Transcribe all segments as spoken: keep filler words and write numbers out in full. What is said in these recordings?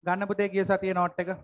ගන්න පුතේ ගිය සතියේ නෝට් එක.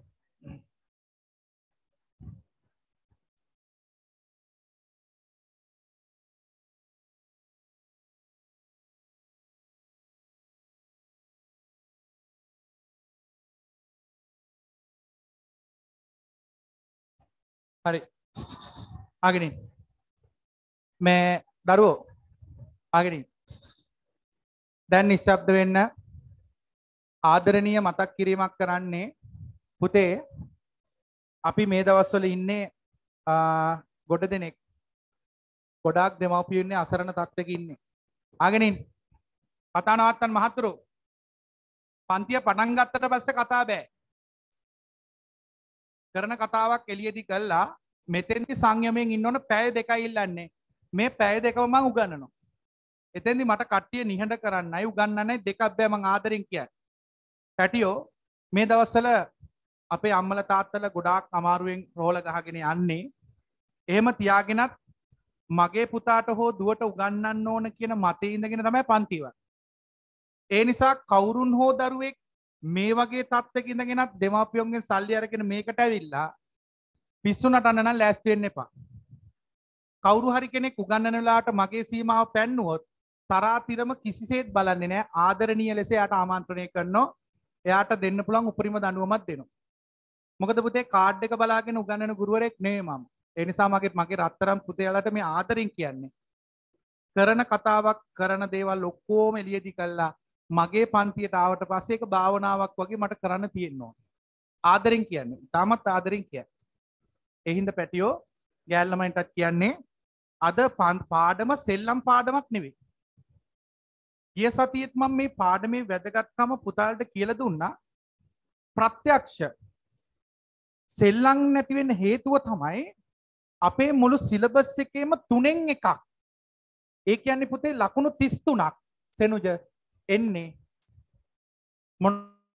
හරි. ආගෙන ඉන්න. මේ දරුවෝ ආගෙන ඉන්න. දැන් නිශ්ශබ්ද වෙන්න. ආදරණීය මතක් කිරීමක් කරන්නේ පුතේ අපි මේ දවස්වල ඉන්නේ ගොඩ දෙනෙක් ගොඩාක් දෙමව්පියෝ ඉන්නේ අසරණ තත්ත්වයක ඉන්නේ. ආගෙන ඉන්න. කතා නවත්තන්න මහතුරු. පන්තිය පටන් ගත්තට පස්සේ කතා බෑ. කරන කතාවක් එළියදී කළා මෙතෙන්දි සංයමයෙන් ඉන්න ඕන පැය දෙකයි ඉල්ලන්නේ. මේ පැය දෙකම මම උගන්වනවා. එතෙන්දි මට කට්ටිය නිහඬ කරන්නයි උගන්වන්නයි දෙකක් බෑ මම ආදරෙන් කියන්නේ. පැටියෝ මේ දවස්වල අපේ අම්මලා තාත්තලා ගොඩාක් අමාරුවෙන් රෝල ගහගෙන යන්නේ. එහෙම තියාගෙනත් මගේ පුතාට හෝ දුවට උගන්වන්න ඕන කියන මතේ ඉඳගෙන තමයි පන්ති වල. ඒ නිසා කවුරුන් හෝ දරුවෙක් මේ වගේ තත්ත්වයක ඉඳගෙනත් දෙමාපියන්ගෙන් සල්ලි අරගෙන මේකට ඇවිල්ලා පිස්සු නටන්න නම් ලෑස්ති වෙන්න එපා. කවුරු හරි කෙනෙක් උගන්වන වෙලාවට මගේ සීමාව පැන්නුවොත් තරාතිරම කිසිසේත් බලන්නේ නැහැ. ආදරණීය ලෙස යාට ආමන්ත්‍රණය කරනවා. එයාට දෙන්න පුළුවන් උපරිම දඬුවමක් දෙනවා. මොකද පුතේ කාඩ් එක බලාගෙන උගන්වන ගුරුවරයෙක් නෙවෙයි මම. ඒ නිසා මගේ මගේ රත්තරන් පුතේලාට මේ ආදරෙන් කියන්නේ. කරන කතාවක් කරන දේවල් ඔක්කොම එළියදී කළා මගේ පන්තියට ආවට පස්සේ ඒක භාවනාවක් වගේ මට කරන්න තියෙනවා. ආදරෙන් කියන්නේ. තාමත් ආදරෙන් කියන්නේ. ඒ හින්දා පැටියෝ ගෑල් ළමයින්ටත් කියන්නේ අද පාඩම සෙල්ලම් පාඩමක් නෙවෙයි. ගිය සතියේත් මම මේ පාඩමේ වැදගත්කම පුතාලට කියලා දුන්නා. ප්‍රත්‍යක්ෂ සෙල්ලම් නැති වෙන්න හේතුව තමයි අපේ මුළු සිලබස් එකේම තුනෙන් එකක්. ඒ කියන්නේ පුතේ ලකුණු තිස් තුනක් සෙනුජ එන්නේ මොන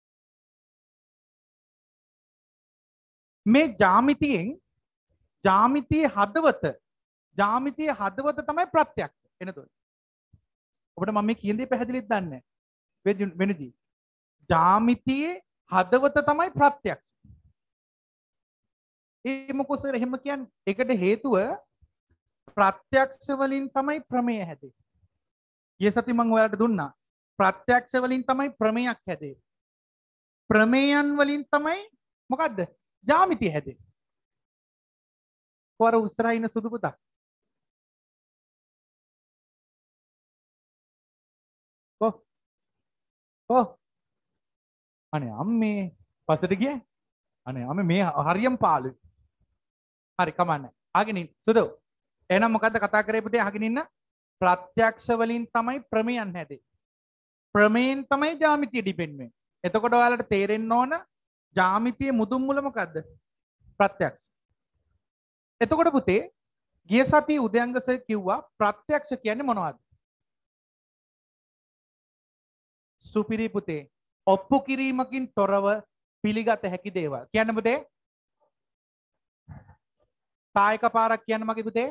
මේ ජ්‍යාමිතියෙන් ජ්‍යාමිතියේ හදවත ජ්‍යාමිතියේ හදවත තමයි ප්‍රත්‍යක්ෂ. එනතොත් ඔබට මම මේ කියන දේ පැහැදිලිද දන්නේ නැහැ. වෙනුදී ජ්‍යාමිතියේ හදවත තමයි ප්‍රත්‍යක්ෂ. ඒ මොකෝ සර් එහෙම කියන්නේ? ඒකට හේතුව ප්‍රත්‍යක්ෂ වලින් තමයි ප්‍රමේය හැදෙන්නේ. ඊයේ සති මම ඔයාලට දුන්නා. ප්‍රත්‍යක්ෂ වලින් තමයි ප්‍රමේයක් හැදෙන්නේ. ප්‍රමේයන් වලින් තමයි මොකද්ද? ජ්‍යාමිතිය හැදෙන්නේ. කොහර උස්සරා ඉන්න සුදු පුතා. කො කො අනේ අම්මේ පස්සට ගියේ. අනේ අම්මේ මේ හරියම් පාළුයි. හරි කමන්නේ. ආගෙන ඉන්න. සුදු. එහෙනම් මොකද්ද කතා කරේ පුතේ අහගෙන ඉන්න? ප්‍රත්‍යක්ෂ වලින් තමයි ප්‍රමේයන් හැදෙන්නේ. ප්‍රමේයෙන් තමයි ජ්‍යාමිතිය ඩිපෙන්ඩ් වෙන්නේ. එතකොට ඔයාලට තේරෙන්න ඕන ජ්‍යාමිතියේ මුදුන් මුල මොකද්ද? ප්‍රත්‍යක්ෂ. එතකොට පුතේ ගිය සතියේ උදයන්ග සර් කිව්වා ප්‍රත්‍යක්ෂ කියන්නේ මොනවද? සුපිරි පුතේ. ඔප්පු කිරීමකින් තොරව පිළිගත හැකි දේවල්. කියන්න පුතේ. තායක පාරක් කියන්න මගේ පුතේ.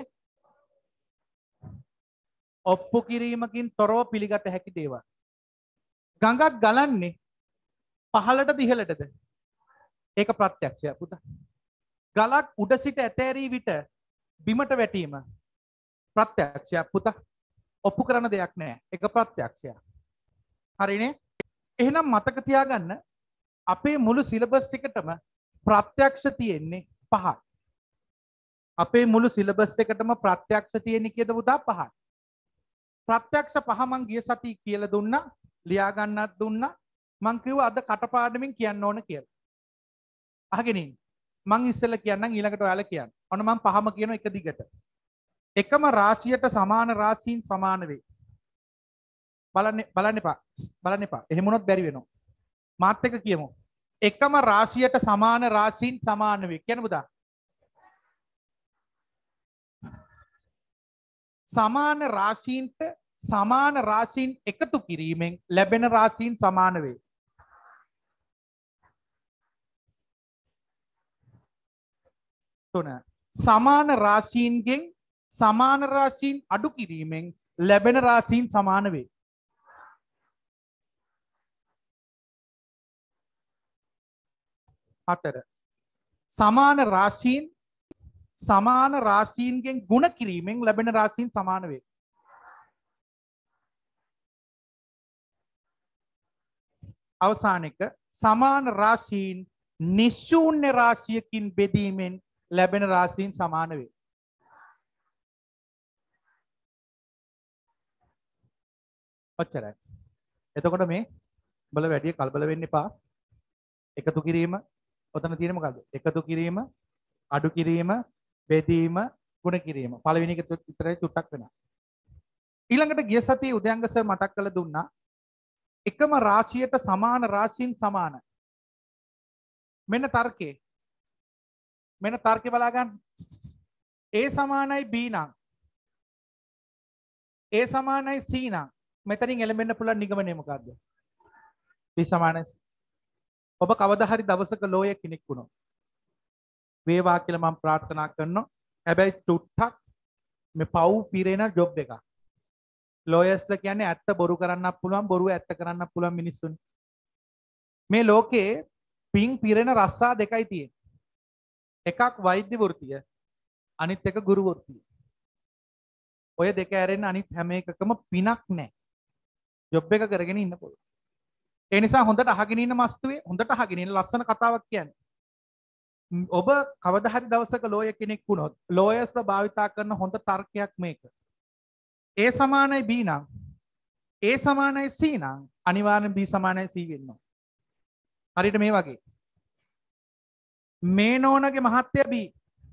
ඔප්පු කිරීමකින් තොරව පිළිගත හැකි දේවල්. ගඟක් ගලන්නේ පහළටද ඉහළටද? ඒක ප්‍රත්‍යක්ෂය පුතා. ගලක් උඩ සිට ඇතෑරී විට බිමට වැටීම ප්‍රත්‍යක්ෂය පුතා. ඔප්පු කරන දෙයක් නෑ. ඒක ප්‍රත්‍යක්ෂය. හරිනේ? එහෙනම් මතක තියාගන්න අපේ මුළු සිලබස් එකටම ප්‍රත්‍යක්ෂ තියෙන්නේ පහයි. අපේ මුළු සිලබස් එකටම ප්‍රත්‍යක්ෂ තියෙන්නේ කීයද පුතා? පහයි. ප්‍රත්‍යක්ෂ පහ මං ගිය සතියේ කියලා දුන්නා. ලියා ගන්නත් දුන්නා. මං කිව්වා අද කටපාඩමින් කියන්න ඕන කියලා. අහගෙන ඉන්න. මං ඉස්සෙල්ලා කියන්නම් ඊළඟට ඔයාලා කියන්න. ඔන්න මං පහම කියනවා එක දිගට. එකම රාශියට සමාන රාශීන් සමාන වේ. බලන්න බලන්න එපා. බලන්න එපා. එහෙම වුණොත් බැරි වෙනවා. මාත් එක කියමු. එකම රාශියට සමාන රාශීන් සමාන වේ. කියන්න පුතා. සමාන රාශීන්ට සමාන රාශීන් එකතු කිරීමෙන් ලැබෙන රාශීන් සමාන වේ. තුන සමාන රාශීන්ගෙන් සමාන රාශීන් අඩු කිරීමෙන් ලැබෙන රාශීන් සමාන වේ. හතර සමාන රාශීන් සමාන රාශීන්ගෙන් ගුණ කිරීමෙන් ලැබෙන රාශීන් සමාන වේ. අවසාන එක සමාන රාශීන් නිශූන්‍ය රාශියකින් බෙදීමෙන් ලැබෙන රාශීන් සමාන වේ. ඔච්චරයි. එතකොට මේ බල වැඩි කලබල වෙන්න එපා. එකතු කිරීම ඔතන තියෙන මොකද්ද? එකතු කිරීම, අඩු කිරීම, බෙදීම, ගුණ කිරීම. පළවෙනි එක විතරයි චුට්ටක් වෙනවා. ඊළඟට ගිය සතියේ උදයන්ග සර් මතක් කරලා දුන්නා එකම රාශියට සමාන රාශීන් සමාන. මෙන්න තර්කේ. මෙන්න තර්කේ බලා ගන්න. A සමානයි B නම් A සමානයි C නම් මෙතනින් එළඹෙන්න පුළුවන් නිගමනය මොකද්ද? B සමානයි C. ඔබ කවදා හරි දවසක ලෝයර් කෙනෙක් වුණොත් වේවා කියලා මම ප්‍රාර්ථනා කරනවා. හැබැයි චුට්ටක් මේ පව් පිරෙන ජොබ් එකක්. ලෝයර්ස්ලා කියන්නේ ඇත්ත බොරු කරන්නත් පුළුවන්, බොරුව ඇත්ත කරන්නත් පුළුවන් මිනිස්සුන්. මේ ලෝකේ පිං පිරෙන රස්සා දෙකයි තියෙන්නේ. එකක් වෛද්‍ය වෘත්තිය, අනිත් එක ගුරු වෘත්තිය. ඔය දෙක ඇරෙන්න අනිත් හැම එකකම පිනක් නැහැ. ජොබ් එක කරගෙන ඉන්න පුළුවන්. ඒ නිසා හොඳට අහගෙන ඉන්න මස්තුවේ හොඳට අහගෙන ඉන්න ලස්සන කතාවක් කියන්නේ. ඔබ කවදා හරි දවසක ලෝයර් කෙනෙක් වුණොත් ලෝයර්ස්ලා භාවිතා කරන හොඳ තර්කයක් මේක. A සමානයි B නම් A සමානයි C නම් අනිවාර්යෙන් B සමානයි C වෙන්න ඕන. හරියට මේ වගේ. මේ නෝනගේ මහත්තයා B.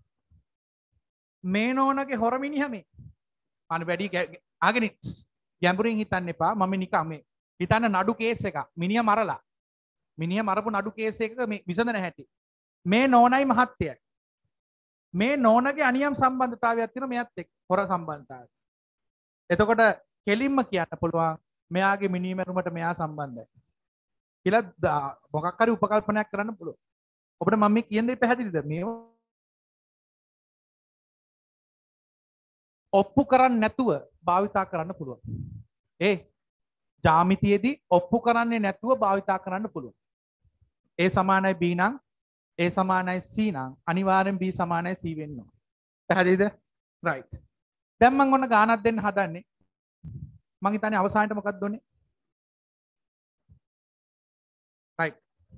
මේ නෝනගේ හොර මිනිහා මේ. අනේ වැඩි ආගෙන ගැඹුරින් හිතන්න එපා. මම නිකන් මේ හිතන්න නඩු කේස් එකක්. මිනිහා මරලා. මිනිහා මරපු නඩු කේස් එකක මේ විසඳන හැටි. මේ නෝනයි මහත්තයයි. මේ නෝනගේ අනියම් සම්බන්ධතාවයක් තියෙනවා මෙයත් එක්ක. හොර සම්බන්ධතාවයක්. එතකොට කෙලින්ම කියන්න පුළුවන් මෙයාගේ මිනිමරුමට මෙයා සම්බන්ධයි කියලා මොකක් හරි උපකල්පනයක් කරන්න පුළුවන්. ඔබට මම මේ කියන දේ පැහැදිලිද? මේ ඔප්පු කරන්නේ නැතුව භාවිතා කරන්න පුළුවන්. ඒ ජ්‍යාමිතියේදී ඔප්පු කරන්නේ නැතුව භාවිතා කරන්න පුළුවන්. A සමානයි B නම් A සමානයි C නම් අනිවාර්යෙන් B සමානයි C වෙන්න ඕන. පැහැදිලිද? right. දැන් මම ඔන්න ගානක් දෙන්න හදන්නේ. මම හිතන්නේ අවසානයේ මොකක්ද දුන්නේ? right.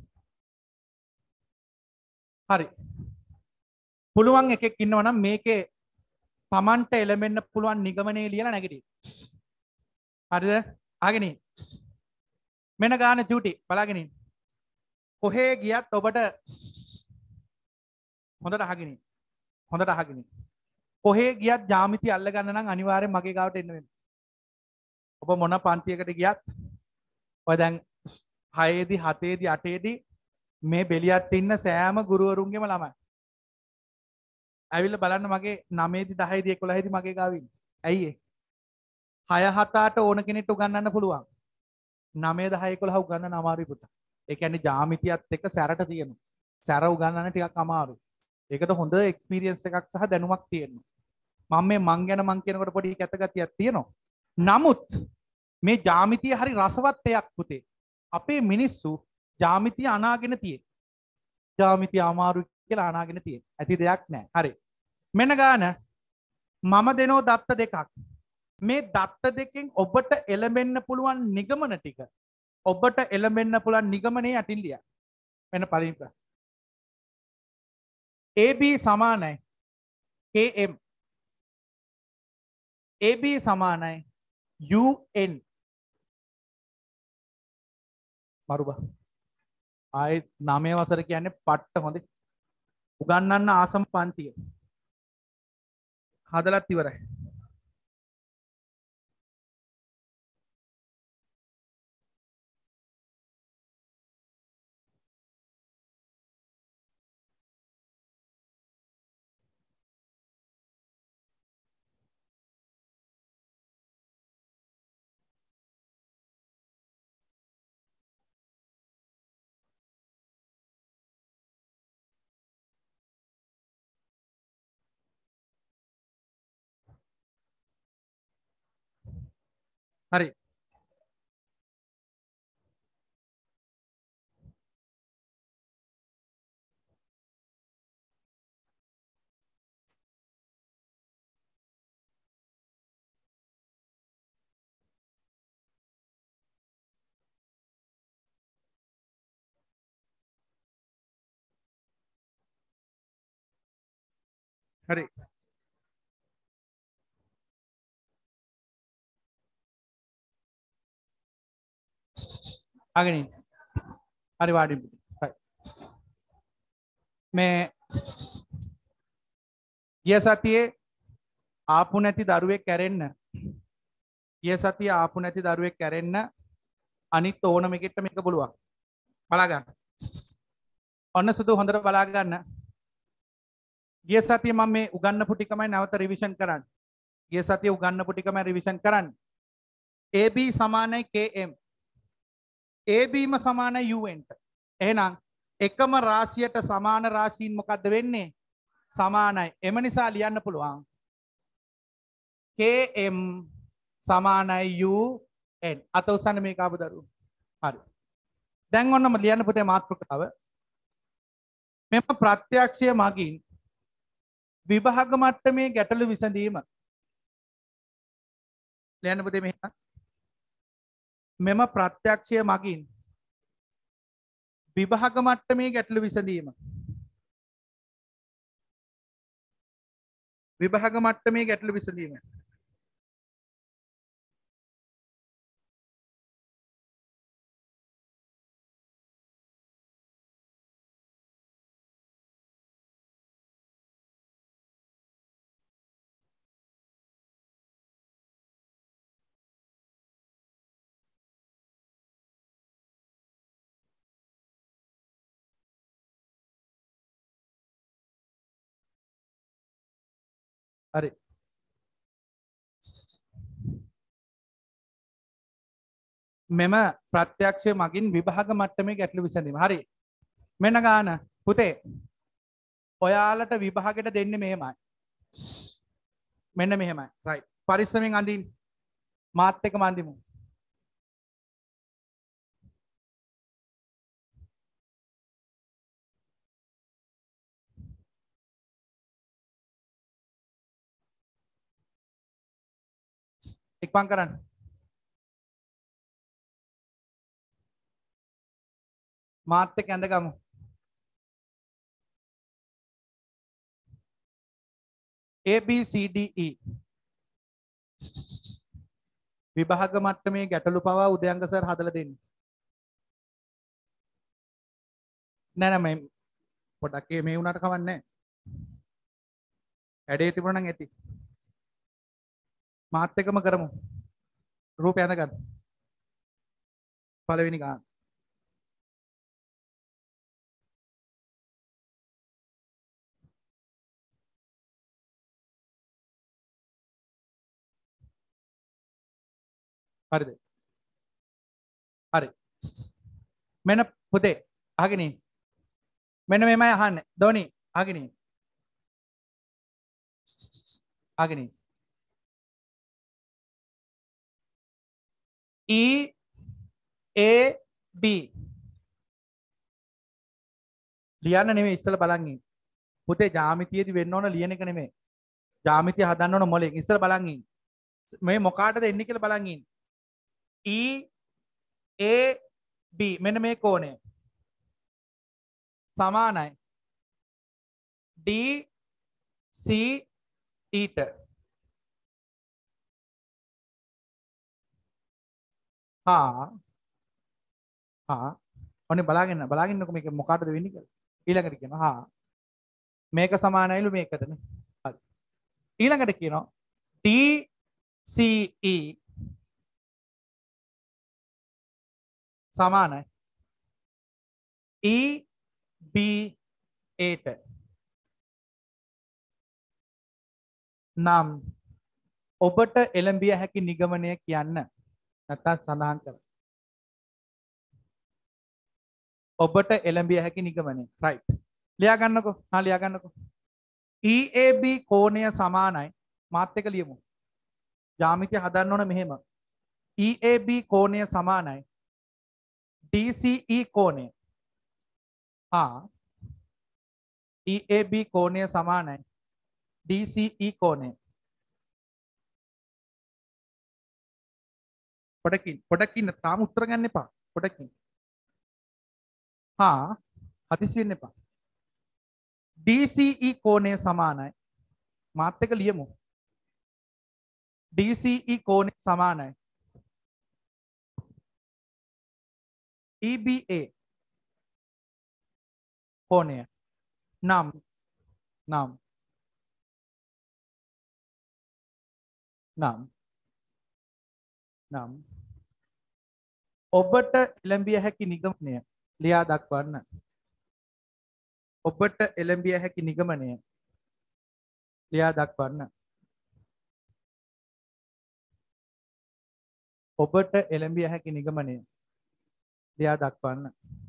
හරි. පුළුවන් එකෙක් ඉන්නවා නම් මේකේ Tamanට එළඹෙන්න පුළුවන් නිගමනයේ ලියලා නැගිටින්න. හරිද? අහගෙන ඉන්න. මෙන්න ගාන චූටි බලාගෙන ඉන්න. කොහේ ගියත් ඔබට හොඳට අහගෙන ඉන්න. හොඳට අහගෙන ඉන්න. කොහේ ගියත් ජ්‍යාමිති අල්ල ගන්න නම් අනිවාර්යෙන් මගේ ගාවට එන්න වෙනවා. ඔබ මොන පන්තියකට ගියත් ඔය දැන් හය දී හත දී අට දී මේ බෙලියත් ඉන්න සෑම ගුරුවරුන්ගේම ළමයි. ඇවිල්ලා බලන්න මගේ නවය දී දහය දී එකොළහ දී මගේ ගාව ඉන්නේ. ඇයි ඒ? හය හත අට ඕන කෙනෙක්ට උගන්වන්න පුළුවන්. නවය දහය එකොළහ උගන්වන්න අමාරුයි පුතා. ඒ කියන්නේ ජ්‍යාමිතියත් එක්ක සැරට තියෙනවා. සැර උගන්වන්න ටිකක් අමාරුයි. ඒකට හොඳ එක්ස්පීරියන්ස් එකක් සහ දැනුමක් තියෙනවා. මම මේ මං ගැන මං කියනකොට පොඩි කැතගතියක් තියෙනවා. නමුත් මේ ජ්‍යාමිතිය හරි රසවත් දෙයක් පුතේ. අපේ මිනිස්සු ජ්‍යාමිතිය අනාගෙන තියෙන. ජ්‍යාමිතිය අමාරු කියලා අනාගෙන තියෙන. ඇති දෙයක් නැහැ. හරි. මෙන්න ගාන මම දෙනෝ දත්ත දෙකක්. මේ දත්ත දෙකෙන් ඔබට එළඹෙන්න පුළුවන් නිගමන ටික ඔබට එළඹෙන්න පුළුවන් නිගමනයේ යටින් ලියන්න. මෙන්න පළවෙනි ප්‍රශ්න. A B සමානයි K M. A B සමානයි U N. මරුබා. ආයේ නවය වසර කියන්නේ පට්ට හොඳේ. උගන්වන්න ආසම පන්තිය. හදලත් ඉවරයි. හරි. හරි අගෙන ඉන්න හරි වාඩි වෙන්න right මේ ගිය සතියේ ආපු නැති දරුවෙක් කැරෙන්න ගිය සතියේ ආපු නැති දරුවෙක් කැරෙන්න අනිත් ඕනම එකෙක්ට මේක පුළුවන් බලා ගන්න ඔන්න සුදු හොඳට බලා ගන්න ගිය සතියේ මම මේ උගන්නපු ටිකමයි නැවත රිවිෂන් කරන්න ගිය සතියේ උගන්නපු ටිකමයි රිවිෂන් කරන්න A B සමානයි K M A B ම සමානයි U N ට එහෙනම් එකම රාශියට සමාන රාශීන් මොකද්ද වෙන්නේ සමානයි එම නිසා ලියන්න පුළුවන් K M සමානයි U N අත උස්සන්න මේක ආපු දරුවෝ හරි දැන් ඔන්නම ලියන්න පුතේ මාතෘකාව මෙම ප්‍රත්‍යක්ෂය මගින් විභාග මට්ටමේ ගැටලු විසඳීම ලියන්න පුතේ මෙහෙම මෙම ප්‍රත්‍යක්ෂය මගින් විභාග මට්ටමේ ගැටලු විසඳීම විභාග මට්ටමේ ගැටලු විසඳීම හරි මෙම ප්‍රත්‍යක්ෂය මගින් විභාග මට්ටමේ ගැටලු විසඳීම හරි මෙන්න ගාන පුතේ ඔයාලට විභාගෙට දෙන්නේ මෙහෙමයි මෙන්න මෙහෙමයි right පරිස්සමෙන් අඳින්න මාත් එක්කම අඳිමු ඉක්මන් කරන්න මාත් එක්ක ඇඳගමු A B C D E විභාග මට්ටමේ ගැටලු පවා උදයන්ග සර් හදලා දෙන්නේ නෑ නෑ මේ පොඩක් මේ වුණාට කවන්නේ නෑ ඇඩේ තිබුණා නම් ඇති මාත් එක්කම කරමු රූපය ඇඳගන්න පළවෙනි ගාන හරිද හරි මෙන්න පුතේ අහගෙන ඉන්න මෙන්න මෙමය අහන්නේ ධෝනි අහගෙන ඉන්න අහගෙන ඉන්න E A B ලියන්න නෙමෙයි ඉස්සෙල්ලා බලන් ඉන්න පුතේ ජ්‍යාමිතියේදී වෙන්න ඕන ලියන එක නෙමෙයි ජ්‍යාමිතිය හදන්න ඕන මොලෙන් ඉස්සෙල්ලා බලන් ඉන්න මේ මොකාටද එන්නේ කියලා බලන් ඉන්න E A B මෙන්න මේ කෝණය සමානයි D C ඊට හා හා ඔන්නේ බලාගෙන බලාගෙනකො මේක මොකටද වෙන්නේ කියලා ඊළඟට කියනවා හා මේක සමානයිලු මේකටනේ හරි ඊළඟට කියනවා D C E සමානයි E B A ට නම් ඔබට එළඹිය හැකි නිගමනය කියන්න නැත්නම් සඳහන් කර ඔබට එළඹිය හැකි නිගමනය right ලියා ගන්නකො හා ලියා ගන්නකො E A B කෝණය සමානයි මාත් එක්ක ලියමු ජ්‍යාමිතිය හදන්න ඕන මෙහෙම E A B කෝණය සමානයි D C E කෝණය හා E A B කෝණය සමානයි D C E කෝණය පොඩකින් පොඩකින් තාම උත්තර ගන්න එපා පොඩකින් හා හදිසි වෙන්න එපා D C E කෝණය සමානයි මාත් එක ලියමු. D C E කෝණය සමානයි E B A කෝණය නම් නම් නම් නම් ඔබට එළඹිය හැකි නිගමනය ලියා දක්වන්න. ඔබට එළඹිය හැකි නිගමනය ලියා දක්වන්න. ඔබට එළඹිය හැකි නිගමනය ලියා දක්වන්න.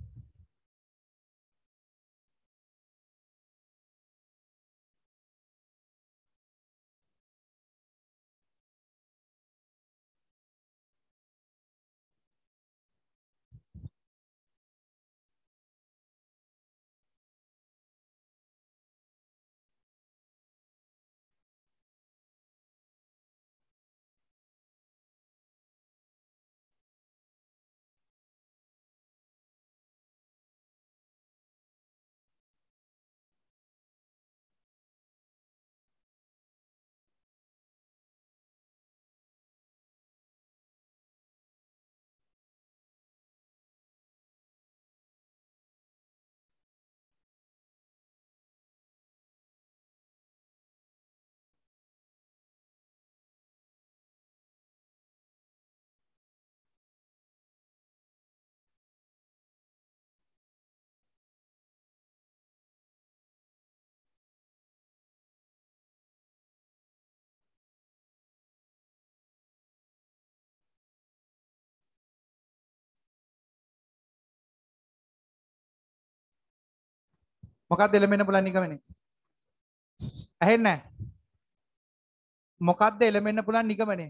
මොකක්ද එළඹෙන්න පුළුවන් නිගමනය? ඇහෙන්නේ නැහැ. මොකක්ද එළඹෙන්න පුළුවන් නිගමනය?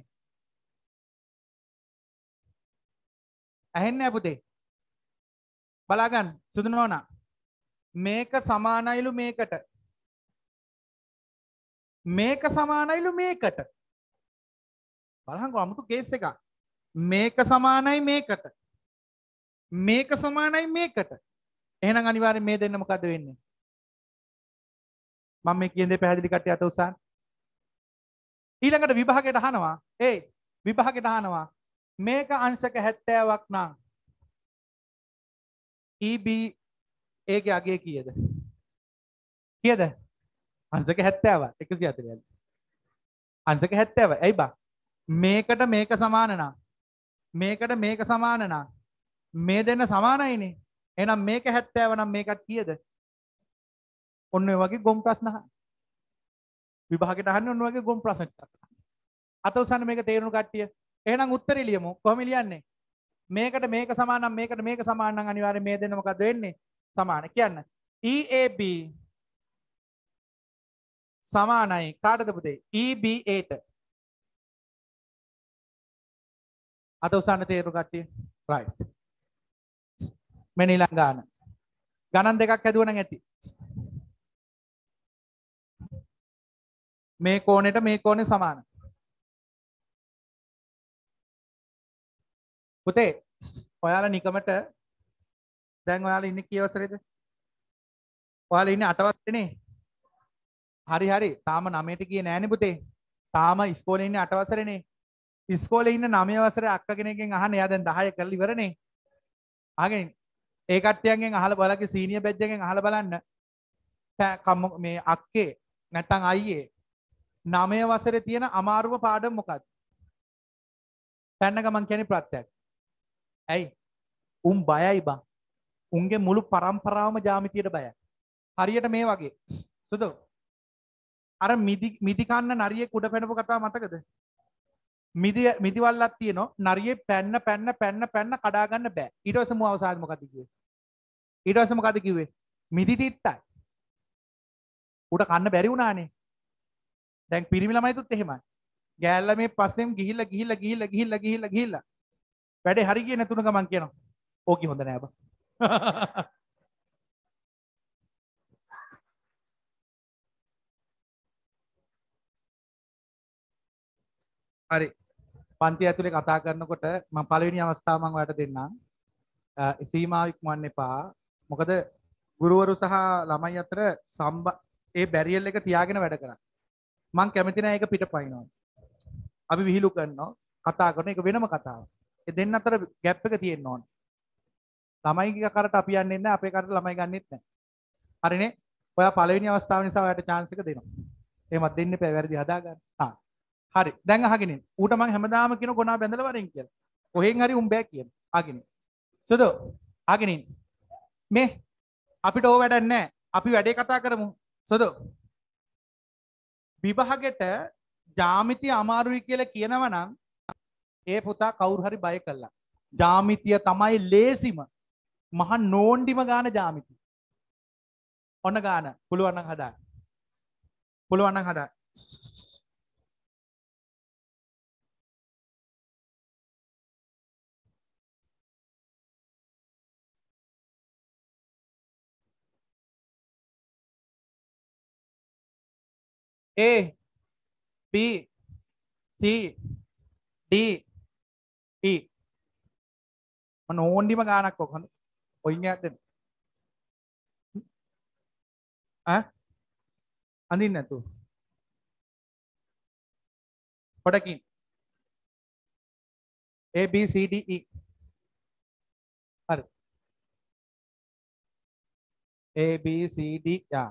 ඇහෙන්නේ නැහැ පුතේ. බලා ගන්න සුදු නෝනා. මේක සමානයිලු මේකට. මේක සමානයිලු මේකට. බලහංකෝ අමුතු කේස් එකක්. මේක සමානයි මේකට. මේක සමානයි මේකට. එහෙනම් අනිවාර්යෙන් මේ දෙන්න මොකද්ද වෙන්නේ? මම මේ කියන දේ පැහැදිලි කට්ටිය අත උස්සන්න. ඊළඟට විභාගයට අහනවා. ඒ විභාගයට අහනවා. මේක අංශක හැත්තෑවක් නම් E B A ගේ අගය කීයද? කීයද? අංශක හැත්තෑව එකසිය හතළිස්. අංශක හැත්තෑව. ඇයි බා? මේකට මේක සමාන නම් මේකට මේක සමාන නම් මේ දෙන්න සමානයිනේ. එහෙනම් මේක හැත්තෑව නම් මේකත් කීයද? ඔන්න ඔය වගේ ගොම් ප්‍රශ්න අහන්න. විභාගයට අහන්නේ ඔන්න ඔය වගේ ගොම් ප්‍රශ්න ටිකක්. අත උස්සන්න මේක තේරුණු කට්ටිය. එහෙනම් උත්තරේ ලියමු. කොහොම ලියන්නේ? මේකට මේක සමාන නම් මේකට මේක සමාන නම් අනිවාර්යයෙන් මේ දෙන්න මොකද වෙන්නේ? සමාන. කියන්න. E A B සමානයි කාටද පුතේ? E B A ට. අත උස්සන්න තේරුණු කට්ටිය. right. මෙන්න ඊළඟ ගාන. ගණන් දෙකක් හැදුවා නම් ඇති. මේ කෝණයට මේ කෝණය සමාන. පුතේ ඔයාලා නිකමට දැන් ඔයාලා ඉන්නේ කී වසරේද? ඔයාලා ඉන්නේ අට වසරේනේ. හරි හරි. තාම නවයට ගියේ නෑනේ පුතේ. තාම ඉස්කෝලේ ඉන්නේ අට වසරේනේ. ඉස්කෝලේ ඉන්න නවය වසරේ අක්ක කෙනෙක්ගෙන් අහන්න එයා දැන් දහය කරලා ඉවරනේ. අහගෙන ඒ කට්ටියන්ගෙන් අහලා බලලා සීනියර් බැච් එකෙන් අහලා බලන්න. මේ අක්කේ නැත්තම් අයියේ නවය වසරේ තියෙන අමාරුම පාඩම මොකක්ද? පැන්න ගමන් කියන්නේ ප්‍රත්‍යක්ෂ. ඇයි? උන් බයයි බං. උන්ගේ මුළු පරම්පරාවම ජ්‍යාමිතියට බයයි. හරියට මේ වගේ. සුදු. අර මිදි මිදි කන්න නරියෙක් උඩ පැනපු කතාව මතකද? මිදි මිදිවල්ලක් තියෙනවා. නරියෙ පැන්න පැන්න පැන්න පැන්න කඩා ගන්න බෑ. ඊට පස්සේ මු අවසානයේ මොකද කිව්වේ? ඊට පස්සේ මොකද කිව්වේ? මිදි තිත්තයි. උඩ කන්න බැරි වුණානේ. දැන් පිරිමි ළමයිතුත් එහෙමයි. ගෑල්ලා මේ පස්සෙන් ගිහිල්ලා ගිහිල්ලා ගිහිල්ලා ගිහිල්ලා ගිහිල්ලා ගිහිල්ලා වැඩේ හරි ගියේ නැතුණ ගමන් කියනවා. ඕකි හොඳ නෑ බා. හරි. පන්ති ඇතුලේ කතා කරනකොට මම පළවෙනි අවස්ථාව මම ඔයාලට දෙන්නම්. සීමාව ඉක්මවන්න එපා. මොකද ගුරුවරු සහ ළමයි අතර සම්බ ඒ බැරියල් එක තියාගෙන වැඩ කරන්න. මං කැමති නෑ ඒක පිටපයින්නවා. අපි විහිළු කරනවා කතා කරන එක වෙනම කතාවක්. ඒ දෙන්න අතර ગેප් එක තියෙන්න ඕන. ළමයිගේ කරට අපි යන්නේ නැහැ අපේ කරට ළමයි ගන්නෙත් නැහැ. හරිනේ? ඔයා පළවෙනි අවස්ථාව නිසා ඔයාට chance එක දෙනවා. එහෙමත් දෙන්න එපා වැරදි හදාගන්න. හා. හරි. දැන් අහගෙන ඉන්න. ඌට මං හැමදාම කියන ගොනා බැඳලා වරෙන් කියලා. කොහෙන් හරි උඹෑ කියන. අහගෙන ඉන්න. සුදු අහගෙන ඉන්න. මේ අපිට ඕව වැඩක් නැහැ. අපි වැඩේ කතා කරමු. සුදු විභාගෙට ජ්‍යාමිතිය අමාරුයි කියලා කියනවා නම් ඒ පුතා කවුරු හරි බය කළා. ජ්‍යාමිතිය තමයි ලේසිම මහ නෝන්ඩිම ගාන ජ්‍යාමිතිය. ඔන්න ගාන පුළුවන් නම් හදාන්න. පුළුවන් නම් හදාන්න. A B C D E මම ඕන්දිම ගානක් ඔක්කොම ඔයින් යද්ද ඈ අඳින්න නැතුව පොඩකින් A B C D E හරි A B C D යා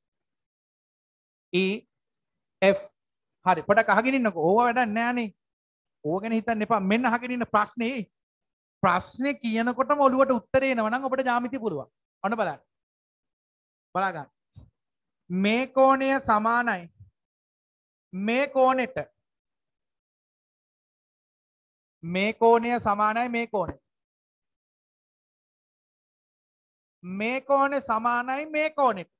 E F හරි පොඩක් අහගෙන ඉන්නකෝ ඕව වැඩක් නෑනේ ඕව ගැන හිතන්න එපා මෙන්න අහගෙන ඉන්න ප්‍රශ්නේ ප්‍රශ්නේ කියනකොටම ඔළුවට උත්තරේ එනවා නම් ඔබට ජ්‍යාමිතිය පුළුවන් ඔන්න බලන්න බලා ගන්න මේ කෝණය සමානයි මේ කෝණෙට මේ කෝණය සමානයි මේ කෝණය මේ කෝණය සමානයි මේ කෝණෙට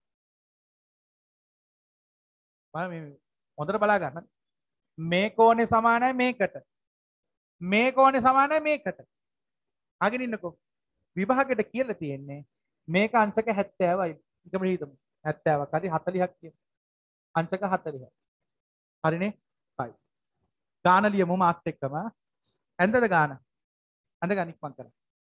බලන්න මේ හොඳට බලා ගන්න මේ කෝණය සමානයි මේකට මේ කෝණය සමානයි මේකට අහගෙන ඉන්නකෝ විභාගෙට කියලා තියෙන්නේ මේක අංශක හැත්තෑවයි එකම හිතමු හැත්තෑවක් හරි හතළිහක් කියන අංශක හතළිහ හරිනේ හයි ගාන ලියමු මාත් එක්කම ඇන්දද ගාන ඇඳ ගන්න ඉක්මන් කරන්න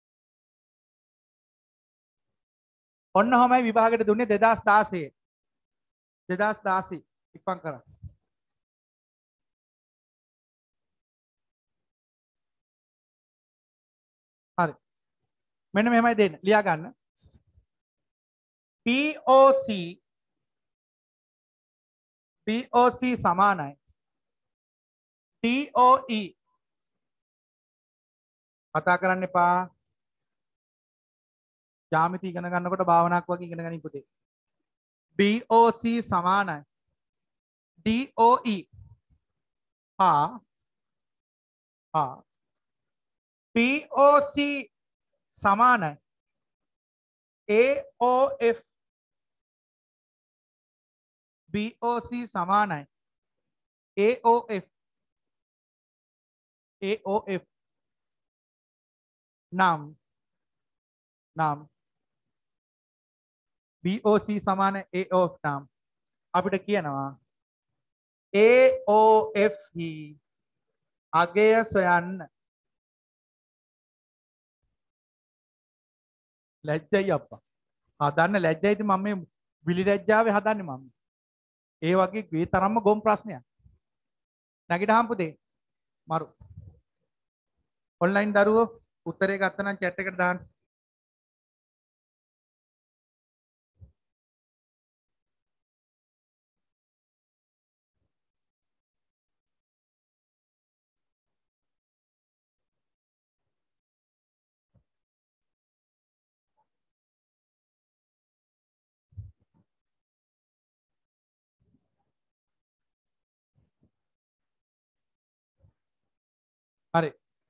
ඔන්න ඔහමයි විභාගෙට දුන්නේ දෙදාස් දාසය දෙදාස් දාසය ඉක්මන් කරන්න හරි මෙන්න මෙහෙමයි දෙන්න ලියා ගන්න P O C P O C සමානයි D O E කතා කරන්න එපා ජ්‍යාමිති ඉගෙන ගන්නකොට භාවනාවක් වගේ ඉගෙන ගනින් පුතේ B O C සමානයි D O E හා හා P O C සමානයි A O F B O C සමානයි A O F A O F නම් නම් B O C සමාන A O F නම් අපිට කියනවා A O F හි අගය සොයන්න ලැජ්ජයි අප්පා හදන්න ලැජ්ජයිද මම මේ විලි ලැජ්ජාවේ හදන්නේ මම ඒ වගේ මේ තරම්ම ගොම් ප්‍රශ්නයක් නැගිටහම් පුතේ මරු ඔන්ලයින් දරුවෝ උත්තරේ ගත්තා නම් chat එකට දාන්න හරි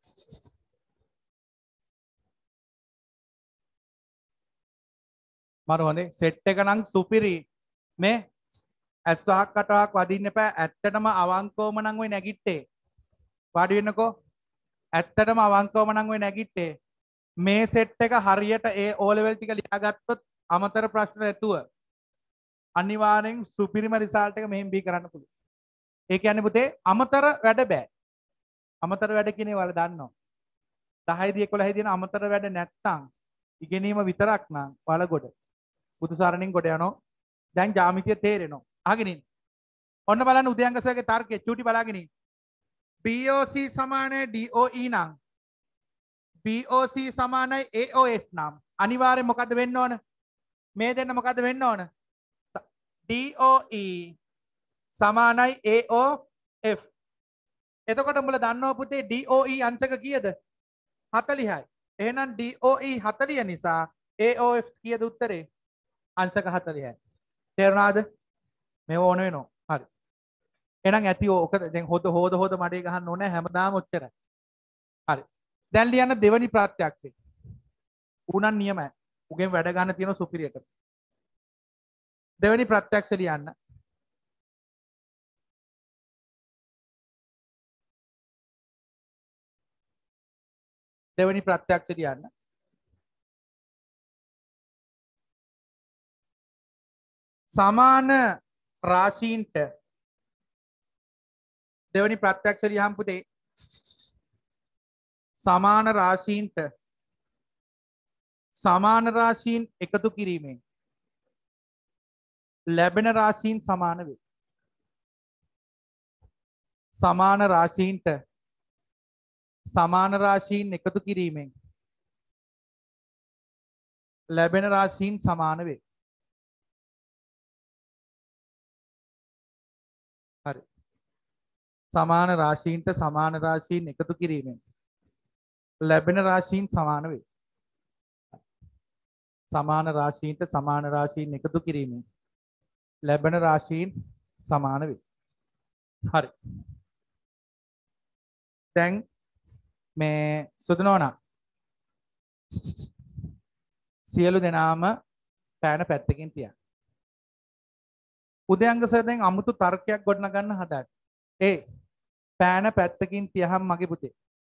මරු හොඳේ සෙට් එක නම් සුපිරි මේ ඇස් වහක් කටවක් වදින්න එපා ඇත්තටම අවංකවම නම් ඔය නැගිට්ටේ වාඩි වෙන්නකෝ ඇත්තටම අවංකවම නම් ඔය නැගිට්ටේ මේ සෙට් එක හරියට ඒ O level ටික ලියාගත්තොත් අමතර ප්‍රශ්න නැතුව අනිවාර්යෙන් සුපිරිම රිසල්ට් එක මෙහෙම බී කරන්න පුළුවන් ඒ කියන්නේ පුතේ අමතර වැඩ බෑ අමතර වැඩ කියන්නේ ඔයාලා දන්නවා දහය දී එකොළහයි දින අමතර වැඩ නැත්තම් ඉගෙනීම විතරක් නම් ඔයාලා ගොඩ බුදු සරණින් ගොඩ යනවා දැන් ජ්‍යාමිතිය තේරෙනවා අහගෙන ඉන්න ඔන්න බලන්න උදයන්ගසගේ තර්කය චූටි බලාගෙන ඉන්න. B O C සමානයි D O E නම් B O C සමානයි A O F නම් අනිවාර්යෙන් මොකද්ද වෙන්න ඕන? මේ දෙන්න මොකද්ද වෙන්න ඕන? D O E සමානයි A O F. එතකොට උඹලා දන්නව පුතේ D O E අංශක කීයද? හතළිහයි. එහෙනම් D O E හතළිහ නිසා A O F කීයද උත්තරේ? අංශක හතළිහයි. තේරුණාද? මේව ඕන වෙනවා. හරි. එහෙනම් ඇති ඕක දැන් හොද හොද හොද මඩේ ගහන්න ඕනේ හැමදාම ඔච්චරයි. හරි. දැන් ලියන්න දෙවනි ප්‍රත්‍යක්ෂය. උනන් නියමයි. උගෙන් වැඩ ගන්න තියෙන සුපිරියකට. දෙවනි ප්‍රත්‍යක්ෂ ලියන්න. දෙවනි ප්‍රත්‍යක්ෂ ලියන්න. සමාන රාශීන්ට දෙවනි ප්‍රත්‍යක්ෂ ලියහම් පුතේ සමාන රාශීන්ට සමාන රාශීන් එකතු කිරීමෙන් ලැබෙන රාශීන් සමාන වේ. සමාන රාශීන්ට සමාන රාශීන් එකතු කිරීමෙන් ලැබෙන රාශීන් සමාන වේ. හරි. සමාන රාශීන්ට සමාන රාශීන් එකතු කිරීමෙන් ලැබෙන රාශීන් සමාන වේ. සමාන රාශීන්ට සමාන රාශීන් එකතු කිරීමෙන් ලැබෙන රාශීන් සමාන වේ. හරි. දැන් මේ සුදුනෝනා සියලු දෙනාම පෑන පැත්තකින් තියන්න. උදයංග සර් දැන් අමුතු තර්කයක් ගොඩනගන්න හදන්න. ඒ පෑන පැත්තකින් තියහම් මගේ පුතේ.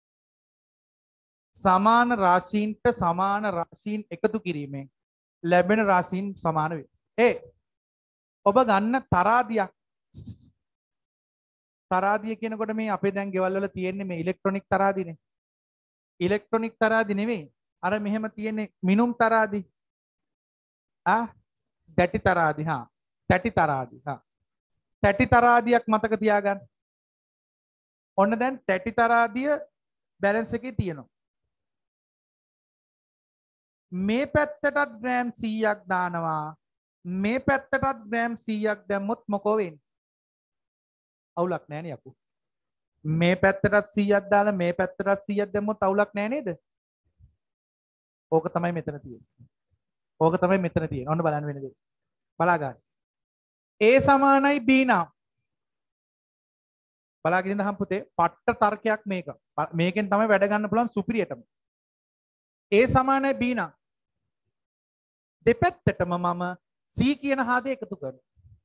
සමාන රාශීන්ට සමාන රාශීන් එකතු කිරීමෙන් ලැබෙන රාශීන් සමාන වේ. ඒ ඔබ ගන්න තරාදියක් තරාදිය කියනකොට මේ අපේ දැන් ගෙවල් වල තියෙන්නේ මේ ඉලෙක්ට්‍රොනික තරාදිනේ. ඉලෙක්ට්‍රොනික තරාදි නෙවෙයි. අර මෙහෙම තියෙන්නේ මිනුම් තරාදි. ආ දැටි තරාදි හා. තැටි තරාදි හා. තැටි තරාදියක් මතක තියාගන්න. ඔන්න දැන් තැටි තරාදිය බැලන්ස් එකේ තියෙනවා. මේ පැත්තටත් ග්‍රෑම් සීයක් දානවා. මේ පැත්තටත් ග්‍රෑම් සීයක් දැම්මොත් මොකෝ වෙන්නේ? අවුලක් නැහැ නේ යකෝ. මේ පැත්තටත් සීයක් දාලා මේ පැත්තටත් සීයක් දැම්මොත් අවුලක් නැහැ නේද? ඕක තමයි මෙතන තියෙන්නේ. ඕක තමයි මෙතන තියෙන්නේ. ඔන්න බලන්න වෙන දේ. බලා ගන්න. A සමානයි B නම්. බලාගෙන ඉඳහම් පුතේ පට්ට තර්කයක් මේක. මේකෙන් තමයි වැඩ ගන්න පුළුවන් සුපිරියටම. A සමානයි B නම්. දෙපැත්තටම මම C කියන හාදේ එකතු කරනවා.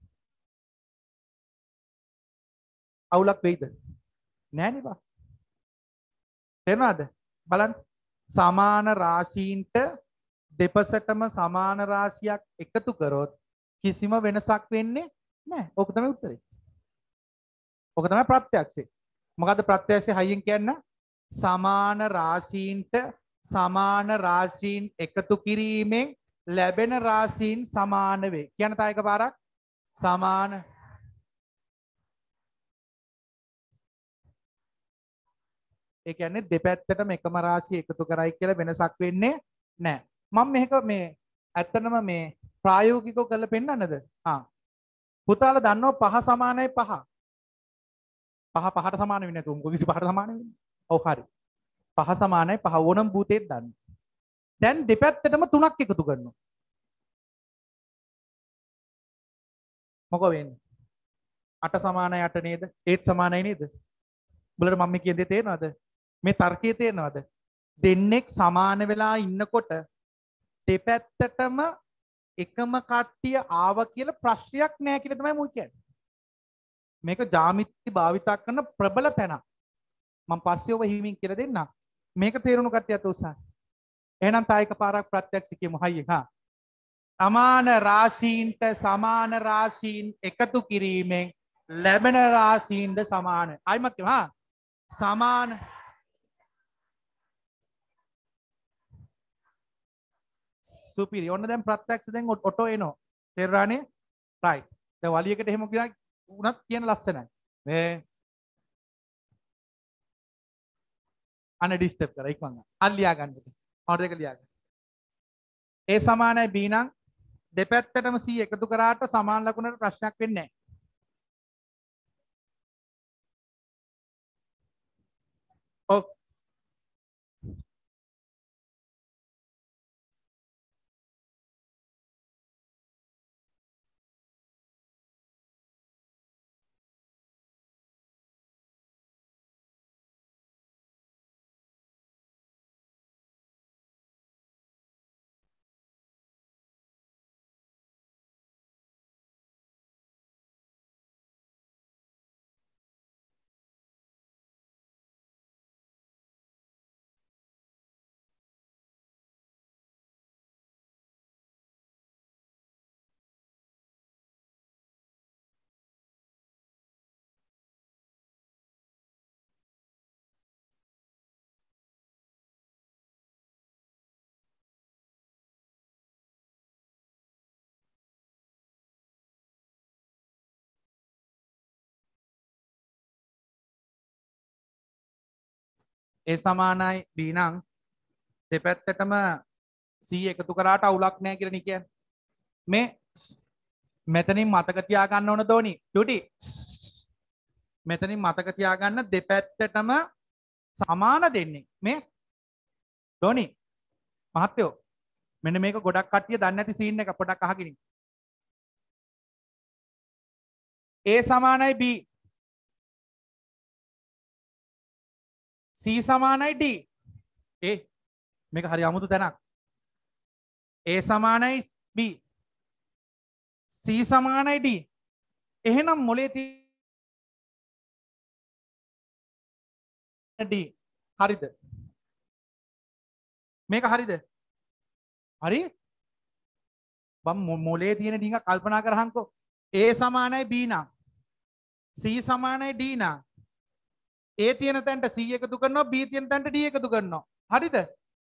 අවුලක් වෙයිද? නෑනේ බා. තේරුණාද? බලන්න. සමාන රාශීන්ට දෙපසටම සමාන රාශියක් එකතු කරොත් කිසිම වෙනසක් වෙන්නේ නැහැ. ඕක තමයි උත්තරේ. ඕක තමයි ප්‍රත්‍යක්ෂය. මොකද්ද ප්‍රත්‍යක්ෂය හයියෙන් කියන්න? සමාන රාශීන්ට සමාන රාශීන් එකතු කිරීමෙන් ලැබෙන රාශීන් සමාන වේ. කියන්න තා එකපාරක්. සමාන ඒ කියන්නේ දෙපැත්තටම එකම රාශිය එකතු කරයි කියලා වෙනසක් වෙන්නේ නැහැ. මම මේක මේ ඇත්තටම මේ ප්‍රායෝගිකව කරලා පෙන්නන්නද? ආ. පුතාලා දන්නව පහ සමානයි පහ. පහ පහට සමාන වෙන්නේ නැතුව මොකද විසි පහට සමාන වෙන්නේ? ඔව් හරි. පහ සමානයි පහ ඕනම් භූතේත් දන්න. දැන් දෙපැත්තටම තුනක් එකතු කරනවා. මොකෝ වෙන්නේ? අට සමානයි අට නේද? ඒත් සමානයි නේද? බලන්න මම කියන දේ තේරෙනවද? මේ තර්කයේ තේරෙනවද? දෙන්නෙක් සමාන වෙලා ඉන්නකොට දෙපැත්තටම එකම කට්ටිය ආව කියලා ප්‍රශ්නයක් නෑ කියලා තමයි මම කියන්නේ. මේක ජ්‍යාමිති භාවිතා කරන ප්‍රබල තැන. මම පස්සේ ඔබ හිමින් කියලා දෙන්නම්. මේක තේරුණු කට්ටියත් උසහා. එහෙනම් තා එකපාරක් ප්‍රත්‍යක්ෂ කියමු හයියෙන් හා. සමාන රාශීන්ට සමාන රාශීන් එකතු කිරීමෙන් ලැබෙන රාශීන්ද සමාන. ආයිමත් කියමු හා. සමාන සුපිරි. ඔන්න දැන් ප්‍රත්‍යක්ෂ දැන් ඔටෝ එනවා. තේරුණානේ? රයිට්. දැන් වලියකට එහෙම කියනවා උනත් කියන ලස්සනයි. මේ අන ඩිස්ටර්බ් කරා ඉක්මන්. අල් ලියා ගන්න. හොර දෙක ලියා ගන්න. A සමානයි B නම් දෙපැත්තටම C එකතු කරාට සමාන ලකුණට ප්‍රශ්නයක් වෙන්නේ නැහැ. ඔව්. A සමානයි B නම් දෙපැත්තටම C එකතු කරාට අවුලක් නැහැ කියලා නේ කියන්නේ. මේ මෙතනින් මතක තියාගන්න ඕන දෝනි. ඩුටි. මෙතනින් මතක තියාගන්න දෙපැත්තටම සමාන දෙන්නේ. මේ දෝනි මහත්තයෝ මෙන්න මේක ගොඩක් කට්ටිය දන්නේ නැති සීන් එක පොඩක් අහගෙන ඉන්න. A සමානයි B. C සමානයි D. ඒ මේක හරි අමුතු තැනක්. A සමානයි B. C සමානයි D. එහෙනම් මොලේ තියෙන D හරිද? මේක හරිද? හරි? බම් මොලේ තියෙන D එක කල්පනා කරහන්කෝ. A සමානයි B නම් C සමානයි D නම් A තියෙන තැනට C එකතු කරනවා B තියෙන තැනට D එකතු කරනවා. හරිද?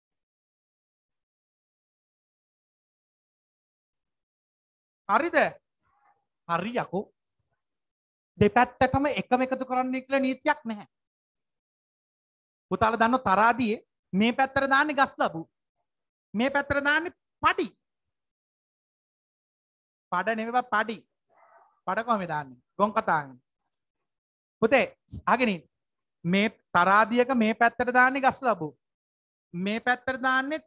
හරිද? හරි යකෝ. දෙපැත්තටම එකම එකතු කරන්න කියලා නීතියක් නැහැ. පුතාලා දන්නව තරාදියේ මේ පැත්තට දාන්නේ ගස් ලැබු. මේ පැත්තට දාන්නේ පඩි. පඩ නෙවෙයි පඩි. පඩ කොහමද දාන්නේ? ගොන් කතාන්නේ. පුතේ අහගෙන ඉන්න. මේ තරාදියක මේ පැත්තට දාන්නේ ගස් ලැබු. මේ පැත්තට දාන්නේ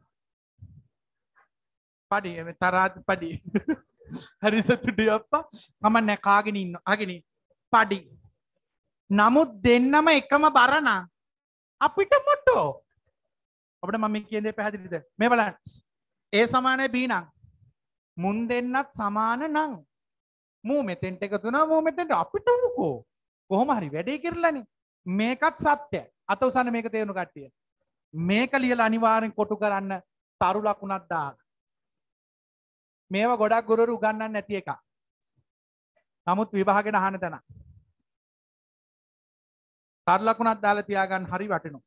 පඩි. මේ තරාදි පඩි. හරි සතුටුයි අප්පා. මම නෑ කාගෙන ඉන්න. අහගෙන ඉන්න. පඩි. නමුත් දෙන්නම එකම බර නම් අපිට මොටෝ. අපිට මම කියන දේ පැහැදිලිද? මේ බලන්න. A සමානයි B නම් මුන් දෙන්නත් සමාන නම් මූ මෙතෙන්ට එකතු වෙනවා මූ මෙතෙන්ට අපිට මොකෝ. කොහොම හරි වැඩේ කරලානේ. මේකත් සත්‍යයි. අත උසන්න මේක තේරුණු කට්ටිය. මේක ලියලා අනිවාර්යෙන් කොටු කරන්න තරු ලකුණක් දාන්න. මේවා ගොඩක් ගුරුවරු උගන්වන්නේ නැති එක. නමුත් විභාගෙට අහන තැන. තරු ලකුණක් දාලා තියාගන්න හරි වටිනවා.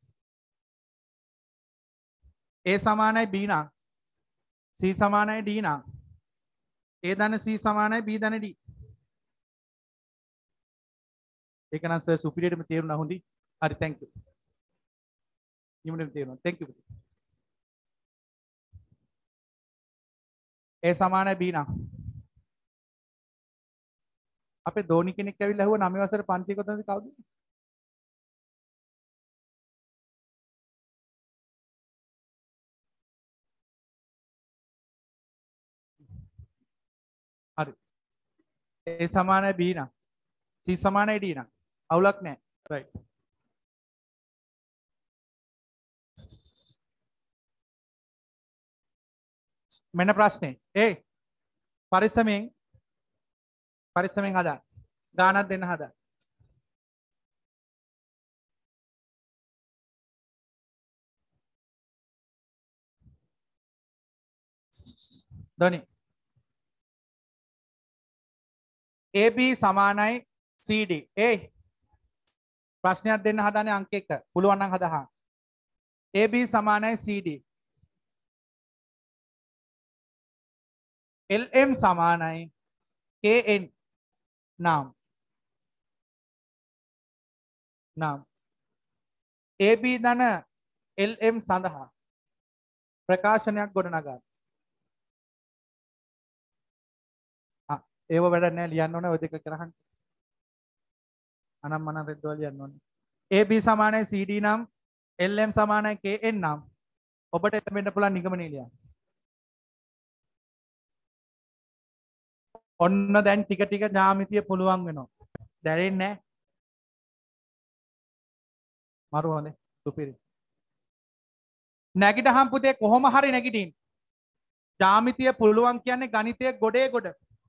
A සමානයි B නම් C සමානයි D නම් A ධන C සමානයි B ධන D. ඒක නම් සර් සුපිරියර්ම තේරුණා හොඳයි. හරි thank you. නිමුණෙන් තේරුණා. thank you. A සමානයි B නම් අපේ ධෝනි කෙනෙක් ඇවිල්ලා ඇහුවා නවය වසරේ පන්ති කොතනද කවුද? හරි. A සමානයි B නම් C සමානයි D නම් අවුලක් නැහැ. right. මෙන්න ප්‍රශ්නේ. ඒ පරිස්සමෙන් පරිස්සමෙන් හදා. ගානක් දෙන්න හදා. ධනි A B සමානයි C D. ඒ ප්‍රශ්නයක් දෙන්න හදානේ අංක එක. පුළුවන් නම් හදහන්. A B සමානයි C D. L M සමානයි K N නම් නම් A B ධන L M සඳහා ප්‍රකාශනයක් ගොඩනගා. ආ ඒව වැඩක් නැහැ ලියන්න ඕනේ ඔය දෙක කරහන්. අනම් මනම් රෙද්දවල ලියන්න ඕනේ. A B සමානයි C D නම් L M සමානයි K N නම් ඔබට එතෙන්න පුළුවන් නිගමනය ලියන්න. ඔන්න දැන් ටික ටික ජ්‍යාමිතිය පුළුවන් වෙනවා. දැනෙන්නේ නැහැ. මරු හොඳේ. සුපිරි. නැගිටහම් පුතේ කොහොම හරි නැගිටින්න. ජ්‍යාමිතිය පුළුවන් කියන්නේ ගණිතයේ ගොඩේ ගොඩ.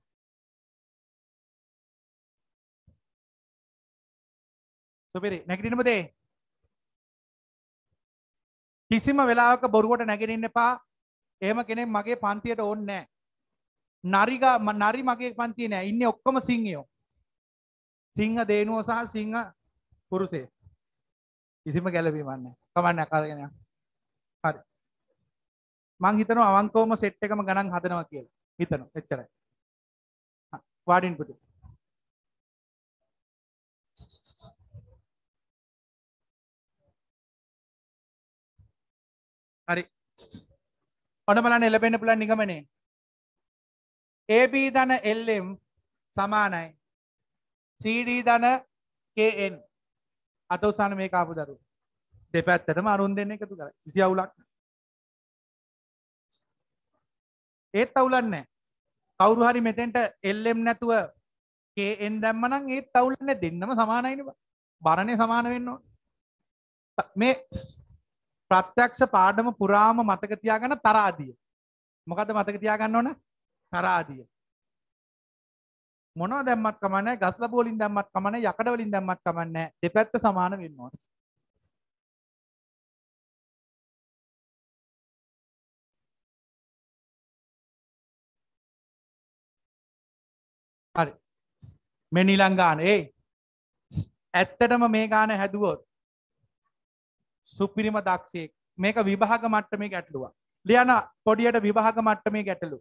සුපිරි. නැගිටින්න පුතේ. කිසිම වෙලාවක බොරුවට නැගිටින්න එපා. එහෙම කෙනෙක් මගේ පන්තියට ඕනේ නැහැ. නරිගා නරි මගේ පන්තියේ නෑ. ඉන්නේ ඔක්කොම සිංහයෝ. සිංහ දේනුව සහ සිංහ පුරුෂය. කිසිම ගැළපීමක් නැහැ. කමන්නේ කරගෙන යන්න. හරි. මං හිතනවා අවංකවම සෙට් එකම ගණන් හදනවා කියලා. හිතනවා. එච්චරයි. වාඩින් පුතේ. හරි. ඔන්න බලන්න ලැබෙන්න පුළුවන් නිගමනය. A B ධන L M සමානයි C D ධන K N. අත උසන්න මේක ආපු දරුවෝ. දෙපැත්තටම අරුන් දෙන්න එකතු කරා. කිසි අවුලක් නැහැ. ඒත් අවුලක් නැහැ. කවුරු හරි මෙතෙන්ට L M නැතුව K N දැම්මනම් ඒත් අවුලක් නැහැ. දෙන්නම සමානයිනේ බා. බරනේ සමාන වෙන්න ඕන. මේ ප්‍රත්‍යක්ෂ පාඩම පුරාම මතක තියාගන්න තරාදිය. මොකද්ද මතක තියාගන්න ඕන? තරාදිය. මොනව දැම්මත් කමන්නේ ගස් ලැබු වලින් දැම්මත් කමන්නේ යකඩ වලින් දැම්මත් කමන්නේ දෙපැත්ත සමාන වෙන්න ඕන. හරි. මේ නිලං ගාන ඒ ඇත්තටම මේ ගාන හැදුවොත් සුපිරිම දක්ෂයෙක්. මේක විභාග මට්ටමේ ගැටලුවක්. ලියන පොඩියට විභාග මට්ටමේ ගැටලු.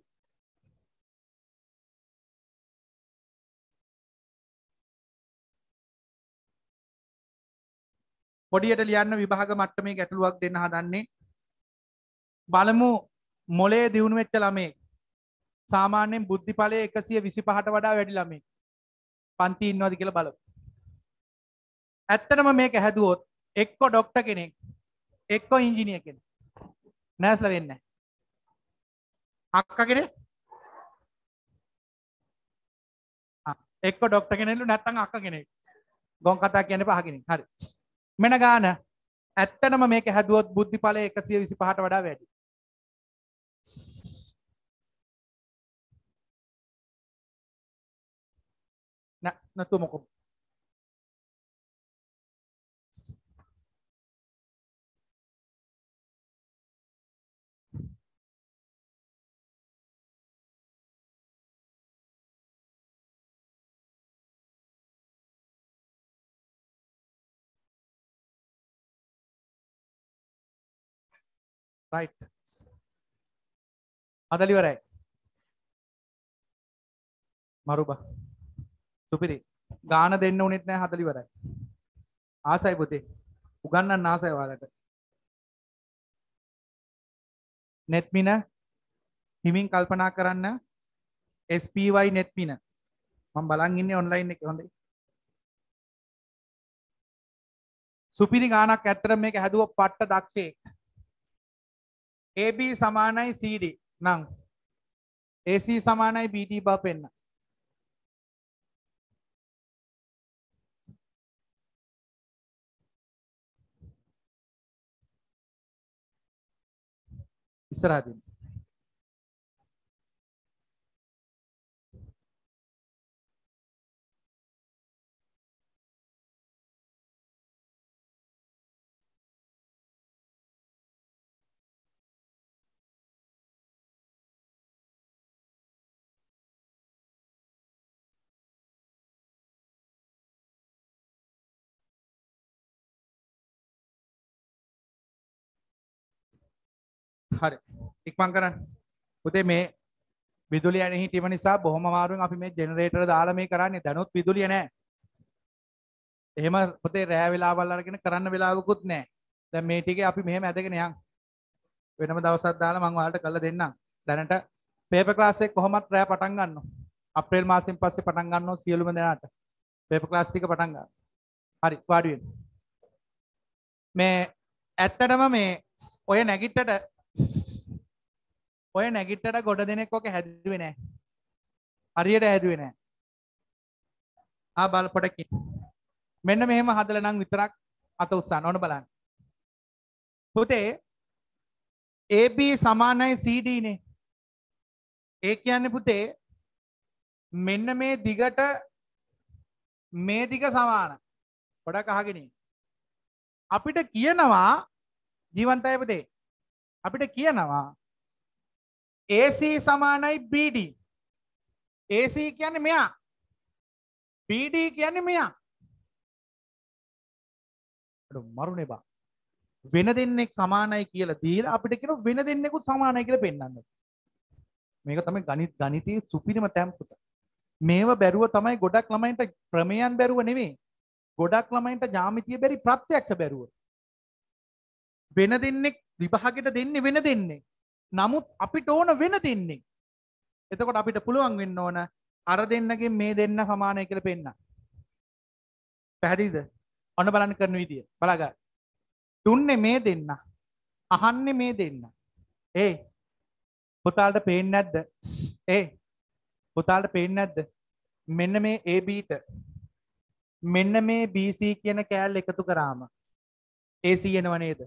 පොඩියට ලියන්න විභාග මට්ටමේ ගැටලුවක් දෙන්න හදන්නේ. බලමු මොලේ දියුණු වෙච්ච ළමෙක් සාමාන්‍යයෙන් බුද්ධිඵලයේ එකසිය විසිපහට වඩා වැඩි ළමෙක් පන්ති ඉන්නවද කියලා බලමු. ඇත්තටම මේක හැදුවොත් එක්ක ડોක්ටර් කෙනෙක් එක්ක ඉංජිනේර කෙනෙක් නෑස්ලා වෙන්නේ නැහැ. අක්කා කෙනෙක් ආ එක්ක ડોක්ටර් කෙනෙක්ලු නැත්නම් අක්කා කෙනෙක්. ගොන් කතා කියන්නේ පහ කෙනෙක්. හරි. මෙන්න ගාන ඇත්තටම මේක හැදුවොත් බුද්ධිඵලයේ එකසිය විසිපහට වඩා වැඩි. නෑ නැතු මොකෝ. right. අදලි වරයි. මරුබා. සුපිරි. ගාන දෙන්න උනෙත් නෑ හදලි වරයි. ආසයි පුතේ. උගන්නන්න ආසයි ඔයාලට. netmina හිමින් කල්පනා කරන්න S P Y netmina. මම බලන් ඉන්නේ ඔන්ලයින් එකේ හොඳයි. සුපිරි ගානක් ඇත්තට මේක හැදුව පට්ට දක්ෂයෙක්. A B සමානයි C D නම් A C සමානයි B D බව පෙන්න. ඉස්සරහදී හරි ඉක්මන් කරන්න. පුතේ මේ විදුලිය නැහි හිටීම නිසා බොහොම අමාරුවෙන් අපි මේ ජෙනරේටර් දාලා මේ කරන්නේ. දැනුත් විදුලිය නැහැ. එහෙම පුතේ රෑ වෙලාවල් අරගෙන කරන්න වෙලාවකුත් නැහැ. දැන් මේ ටිකේ අපි මෙහෙම ඇදගෙන යන්. වෙනම දවසක් දාලා මම ඔයාලට කරලා දෙන්නම්. දැනට පේපර් ක්ලාස් එක කොහොමත් රෑ පටන් ගන්නවා. අප්‍රේල් මාසෙන් පස්සේ පටන් ගන්නවා සියලුම දෙනාට. පේපර් ක්ලාස් ටික පටන් ගන්නවා. හරි වාඩි වෙන්න. මේ ඇත්තටම මේ ඔය නැගිට්ටට ඔය නැගිට්ටට ගොඩ දෙනෙක් ඔක හැදුවේ නැහැ. හරියට හැදුවේ නැහැ. ආ බල පොඩකින්. මෙන්න මෙහෙම හදලා නම් විතරක් අත උස්සන්න ඕන බලන්න. පුතේ A B සමානයි C D නේ. ඒ කියන්නේ පුතේ මෙන්න මේ දිගට මේ දිග සමාන. පොඩක් අහගෙන ඉන්න. අපිට කියනවා ජීවන්තයි පුතේ. අපිට කියනවා A C සමානයි B D. A C කියන්නේ මෙයා. B D කියන්නේ මෙයා. මරුනේ බා. වෙන දෙන්නෙක් සමානයි කියලා දීලා අපිට කියන වෙන දෙන්නෙකුත් සමානයි කියලා පෙන්වන්න. මේක තමයි ගණිත ගණිතයේ සුපිරිම තැම්පුත. මේව බැරුව තමයි ගොඩක් ළමයින්ට ප්‍රමේයන් බැරුව නෙමෙයි. ගොඩක් ළමයින්ට ජ්‍යාමිතිය බැරි ප්‍රත්‍යක්ෂ බැරුව. වෙන දෙන්නෙක් විභාගෙට දෙන්නේ වෙන දෙන්නේ. නමුත් අපිට ඕන වෙන දෙන්නේ. එතකොට අපිට පුළුවන් වෙන්න ඕන අර දෙන්නගෙන් මේ දෙන්න සමානයි කියලා පෙන්නන්න. පැහැදිලිද? ඔන්න බලන්න කරන විදිය. බලගන්න. දුන්නේ මේ දෙන්න. අහන්නේ මේ දෙන්න. ඒ පුතාලට පේන්නේ නැද්ද? ඒ පුතාලට පේන්නේ නැද්ද? මෙන්න මේ A B ට මෙන්න මේ B C කියන කෑල්ල එකතු කරාම A C එනව නේද?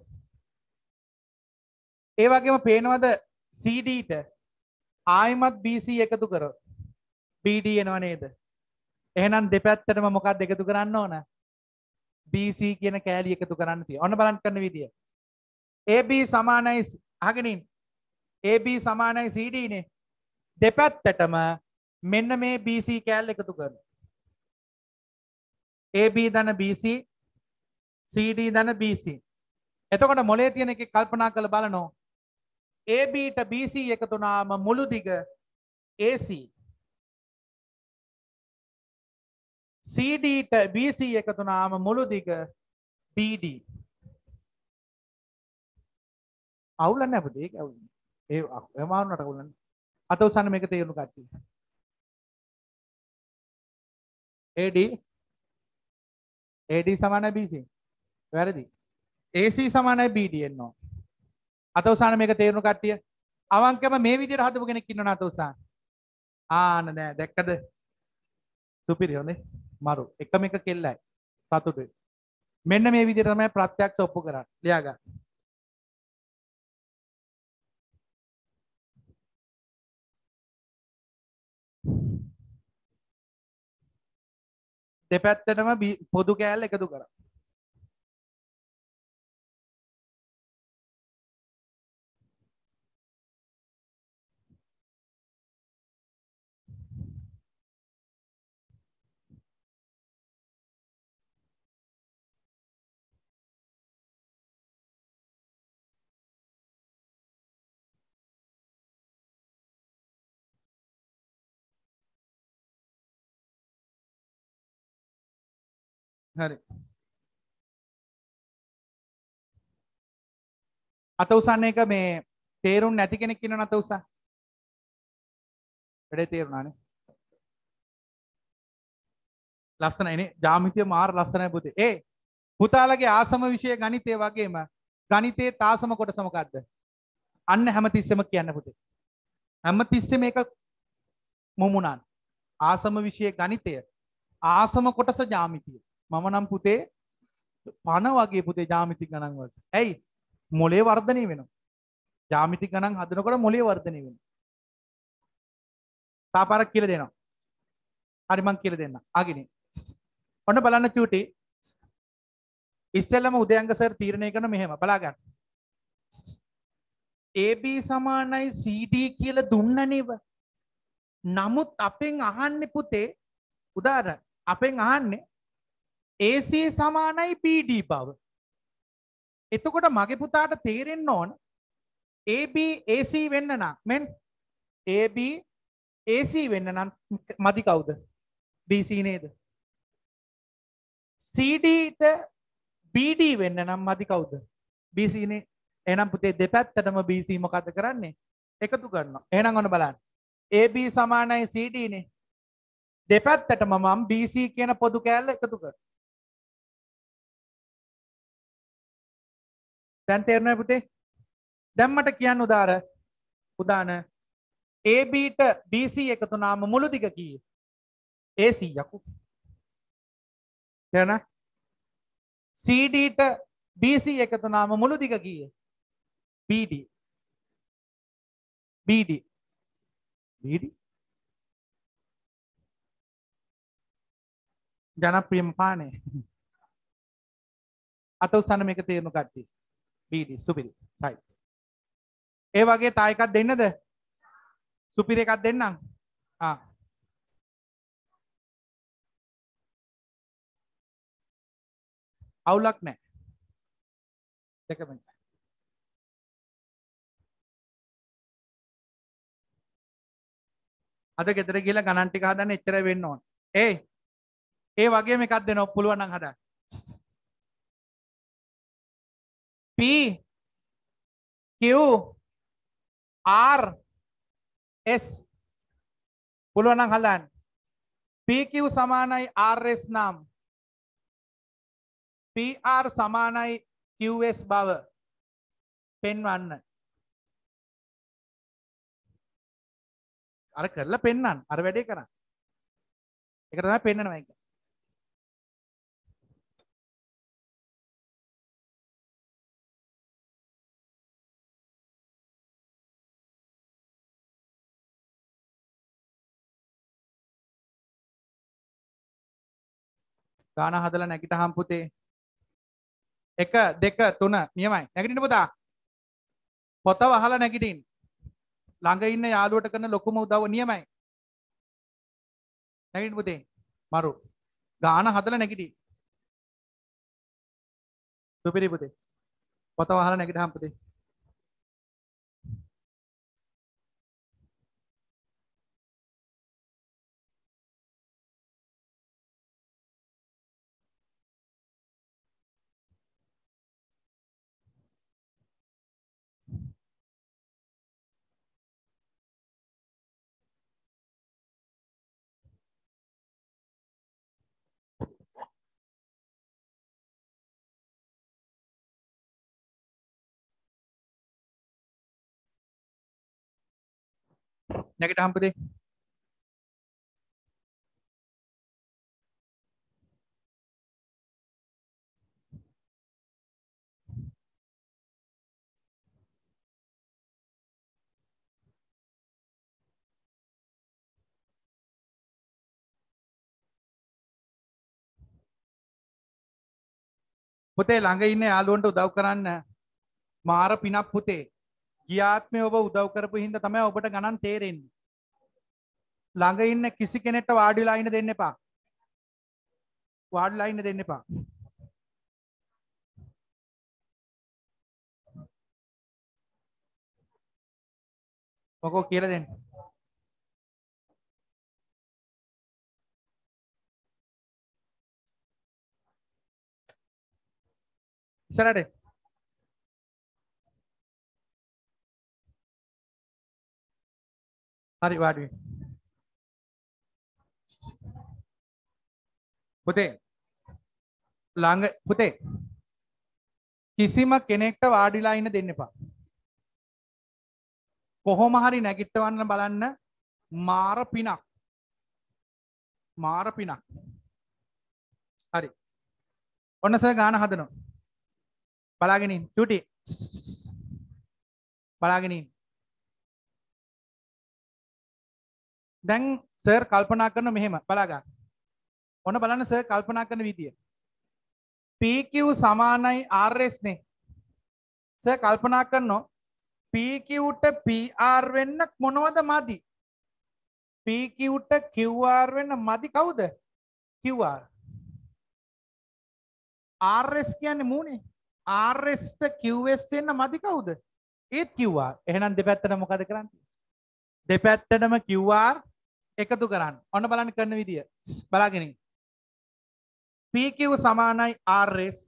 ඒ වගේම පේනවද C D ට ආයිමත් B C එකතු කරොත් B D එනව නේද? එහෙනම් දෙපැත්තටම මොකක්ද එකතු කරන්න ඕන? B C කියන කෑලි එකතු කරන්න තියෙනවා. ඔන්න බලන්න කරන විදිය. A B සමානයි අහගෙන ඉන්න. A B සමානයි C D නේ. දෙපැත්තටම මෙන්න මේ B C කෑල්ල එකතු කරනවා. A B ධන B C C D ධන B C. එතකොට මොලේ තියෙන එකේ කල්පනා කරලා බලනවා. A B ට B C එකතු වුණාම මුළු දිග A C. C D ට B C එකතු වුණාම මුළු දිග B D. අවුල නැහැ පුතේ ඒක අවුල. ඒ එමාරුනට අවුල නැහැ. අත උසන්න මේක තේරුණු කට්ටිය. A D A D සමානයි B C. වැරදි. A C සමානයි B D එනවා. අත උසන්න මේක තේරුණු කට්ටිය. අවංකම මේ විදිහට හදපු කෙනෙක් ඉන්නවනේ අත උසන්න. ආ නෑ දැක්කද? සුපිරි හොඳේ. මරු එකම එක කෙල්ලයි සතුටුයි. මෙන්න මේ විදිහට තමයි ප්‍රත්‍යක්ෂ ඔප්පු කරන්නේ. ලියා ගන්න. දෙපැත්තටම පොදු කෑල්ල එකතු කරා. හරි. අත උසන්න එක මේ තේරුම් නැති කෙනෙක් ඉන්නවනේ අත උසන්න. වැඩේ තේරුණානේ. ලස්සනයිනේ. ජ්‍යාමිතිය මාර ලස්සනයි පුතේ. ඒ පුතාලගේ ආසම විෂය ගණිතය වගේම ගණිතයේ තාසම කොටස මොකද්ද? අන්න හැමතිස්සෙම කියන්න පුතේ. හැමතිස්සෙම මේක මුමුණන්. ආසම විෂය ගණිතය. ආසම කොටස ජ්‍යාමිතිය. මම නම් පුතේ පණ වගේ පුතේ ජ්‍යාමිති ගණන් වලට. ඇයි? මොලේ වර්ධනය වෙනවා. ජ්‍යාමිති ගණන් හදනකොට මොලේ වර්ධනය වෙනවා. තාපාරක් කියලා දෙනවා. හරි මං කියලා දෙන්නම්. අගිනේ. ඔන්න බලන්න චූටි. ඉස්සෙල්ලම උදයන්ග සර් තීරණය කරන මෙහෙම බලා ගන්න. A B සමානයි C D කියලා දුන්න නේව. නමුත් අපෙන් අහන්නේ පුතේ උදාහරණ අපෙන් අහන්නේ A C සමානයි B D බව. එතකොට මගේ පුතාට තේරෙන්න ඕන A B A C වෙන්න නම් මෙන් A B A C වෙන්න නම් මදි කවුද? B C නේද? C D ට B D වෙන්න නම් මදි කවුද? B C නේ. එහෙනම් පුතේ දෙපැත්තටම B C මොකද කරන්නේ? එකතු කරනවා. එහෙනම් ඔන්න බලන්න. A B සමානයි C D නේ. දෙපැත්තටම මම B C කියන පොදු කෑල්ල එකතු කරනවා. දැන් තේරෙනවද පුතේ? දැන් මට කියන්න උදාර උදාන A B ට B C එකතු වුණාම මුළු දිග කීයද? A C යකෝ. තේරෙනවද? C D ට B C එකතු වුණාම මුළු දිග කීයද? B D. B D. B D. ජනප්‍රියම පානේ. අත උස්සන්න මේක තේරුණු කට්ටිය. B D සුපිරි. right. ඒ වගේ තා එකක් දෙන්නද? සුපිරි එකක් දෙන්නම්. ආ. අවුලක් නැහැ. දෙකම. අද ගෙදර ගිහලා ගණන් ටික හදන්න එච්චරයි වෙන්න ඕන. ඒ ඒ වගේම එකක් දෙනවා පුළුවන් නම් හදන්න. P Q R S පුළුවන් නම් හදන්න. P Q සමානයි R S නම් P R සමානයි Q S බව පෙන්වන්න. අර කරලා පෙන්වන්න. අර වැඩේ කරන්න. ඒක තමයි පෙන්වනවා කියන්නේ. ගාන හදලා නැගිටහම් පුතේ. එක දෙක තුන නියමයි. නැගිටින්න පුතා. පොත වහලා නැගිටින්න. ළඟ ඉන්න යාළුවට කරන ලොකුම උදව්ව නියමයි. නැගිටින්න පුතේ. මරු. ගාන හදලා නැගිටින්න. සුපිරි පුතේ. පොත වහලා නැගිටහම් පුතේ. නැගිටහම් පුතේ. පුතේ ළඟ ඉන්න යාළුවන්ට උදව් කරන්න මාර පිනක් පුතේ. ගිය ආත්මේ ඔබ උදව් කරපු හින්දා තමයි ඔබට ගණන් තේරෙන්නේ. ළඟ ඉන්න කිසි කෙනෙක්ට වාඩි වෙලා ඉන්න දෙන්න එපා. වාඩිලා ඉන්න දෙන්න එපා. මොකෝ කියලා දෙන්න. ඉස්සරහට හරි වාඩි වෙන්න. පුතේ ළඟ පුතේ කිසිම කෙනෙක්ට වාඩිලා ඉන්න දෙන්න එපා. කොහොම හරි නැගිටවන්න බලන්න. මාර පිනක්. මාර පිනක්. හරි. ඔන්න සර් ගාන හදනවා. බලාගෙන ඉන්න. චුටි. බලාගෙන ඉන්න. දැන් සර් කල්පනා කරන මෙහෙම බලා ගන්න. ඔන්න බලන්න සර් කල්පනා කරන විදිය. P Q සමානයි R S නේ. සර් කල්පනා කරනවා P Q ට P R වෙන්න මොනවද මදි? P Q ට Q R වෙන්න මදි කවුද? Q R. R S කියන්නේ මූනේ. R S ට Q S වෙන්න මදි කවුද? ඒත් Q R. එහෙනම් දෙපැත්තට මොකද කරන්නේ? දෙපැත්තටම Q R එකතු කරන්න. ඔන්න බලන්න කරන විදිය. බලාගෙන ඉන්න. P Q සමානයි R S.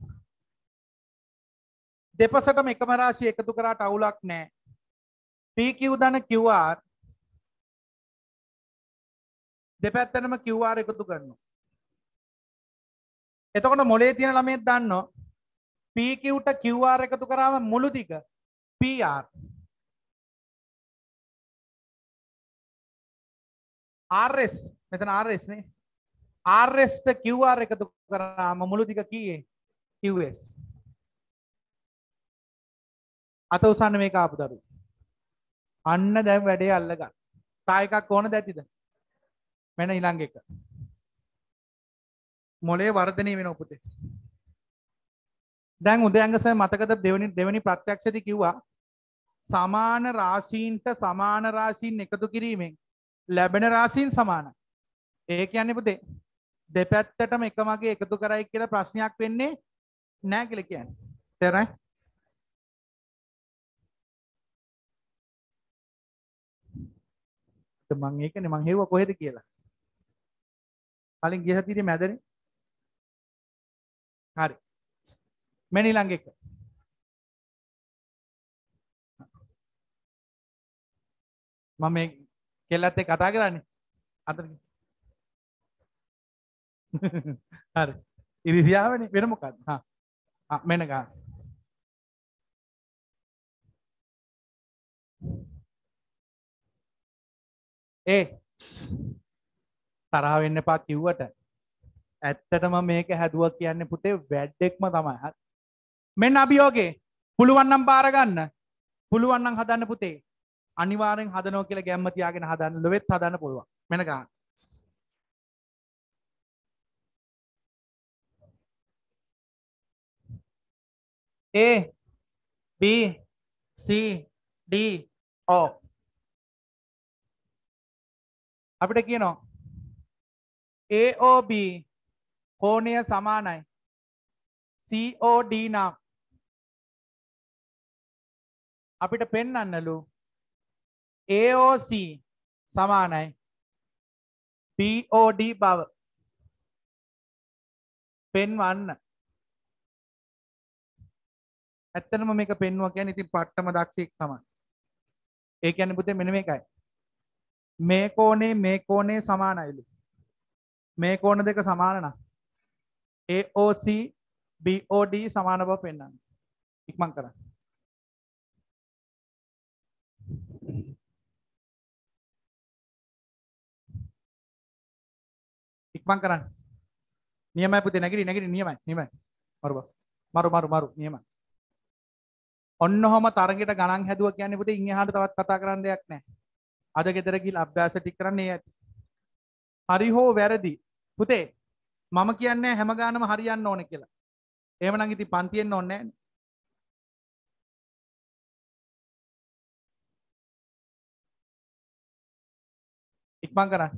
දෙපසටම එකම රාශිය එකතු කරාට අවුලක් නැහැ. P Q ධන Q R දෙපැත්තටම Q R එකතු කරනවා. එතකොට මොලේ තියෙන ළමයෙක් දන්නවා P Q ට Q R එකතු කරාම මුළු දිග P R. R S මෙතන R S නේ. R S ට Q R එකතු කරාම මුළු දිග කීයේ Q S. අත උසන්න මේක ආපු දරුවෝ. අන්න දැන් වැඩේ අල්ලගන්න. තා එකක් ඕනද ඇතිද? මෙන්න ඊළඟ එක. මොලේ වර්ධනය වෙන උපතේ. දැන් උදයන්ග සර් මතකද දෙවෙනි දෙවෙනි ප්‍රත්‍යක්ෂදී කිව්වා සමාන රාශීන්ට සමාන රාශීන් එකතු කිරීමෙන් ලැබෙන රාශීන් සමානයි. ඒ කියන්නේ පුතේ දෙපැත්තටම එකමගේ එකතු කරයි කියලා ප්‍රශ්නයක් වෙන්නේ නැහැ කියලා කියන්නේ. තේරෙයි? මම ඒකනේ මං හෙව්වා කොහෙද කියලා. කලින් ගිය සතියේ මැදනේ. හරි. මෙන්න ඊළඟ එක. මම මේ කෙල්ලත් එක්ක කතා කරන්නේ. අතන. හරි. ඉරිසියාවනේ වෙන මොකක්ද? හා. ආ මෙන්න ගන්න. ඒ තරහ වෙන්න එපා කිව්වට ඇත්තටම මේක හැදුවා කියන්නේ පුතේ වැඩෙක්ම තමයි. හරි. මෙන්න අභියෝගේ පුළුවන් නම් බාර ගන්න. පුළුවන් නම් හදන්න පුතේ. අනිවාර්යෙන් හදනවා කියලා ගැම්ම තියාගෙන හදන්න. ලොවෙත් හදන්න පුළුවන්. මෙන්න ගන්න. A B C D O අපිට කියනවා A O B කෝණය සමානයි C O D නම් අපිට පෙන්වන්නලු A O C සමානයි B O D බව පෙන්වන්න. ඇත්තටම මේක පෙන්වුවා කියන්නේ ඉතින් පට්ටම දක්ෂයෙක් තමයි. ඒ කියන්නේ පුතේ මෙන්න මේකයි. මේ කෝණේ මේ කෝණේ සමානයිලු. මේ කෝණ දෙක සමාන නම් A O C B O D සමාන බව පෙන්වන්න. ඉක්මන් කරන්න. ඉක්මන් කරන්න. නියමයි පුතේ නැගිරි නැගිරි නියමයි නියමයි. මරු මරු මරු මරු නියමයි. ඔන්නෝම තරගෙට ගණන් හැදුවා කියන්නේ පුතේ ඉන් එහාට තවත් කතා කරන්න දෙයක් නැහැ. අද ගෙදර ගිහලා අභ්‍යාස ටික කරන්නේ ඇති. හරි හෝ වැරදි පුතේ මම කියන්නේ හැම ගානම හරියන්න ඕනේ කියලා. එහෙමනම් ඉතින් පන්තියෙන්න ඕනේ නැහැ. ඉක්මන් කරන්න.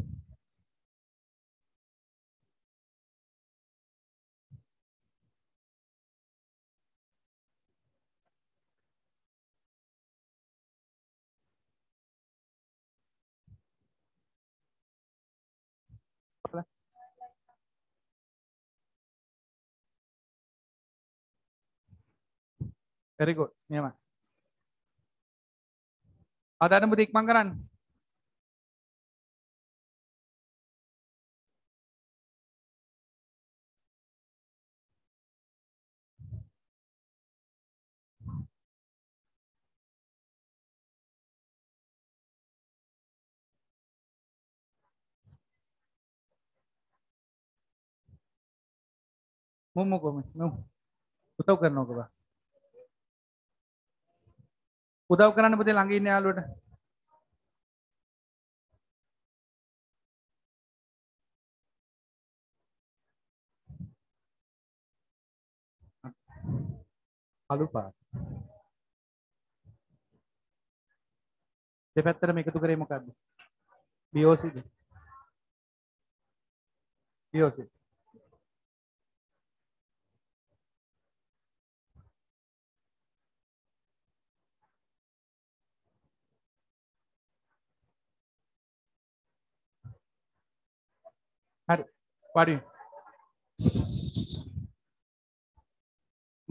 very good නියමයි. ආදාන පුතේ ඉක්මන් කරන්න. මුමු කොමු නු උදව් කරනකො බා. උදව් කරන්න පුතේ ළඟ ඉන්න යාළුවට. අලු පාට. දෙපැත්තටම එකතු කරේ මොකද්ද? B O C ද? B O C. හරි. වාඩි.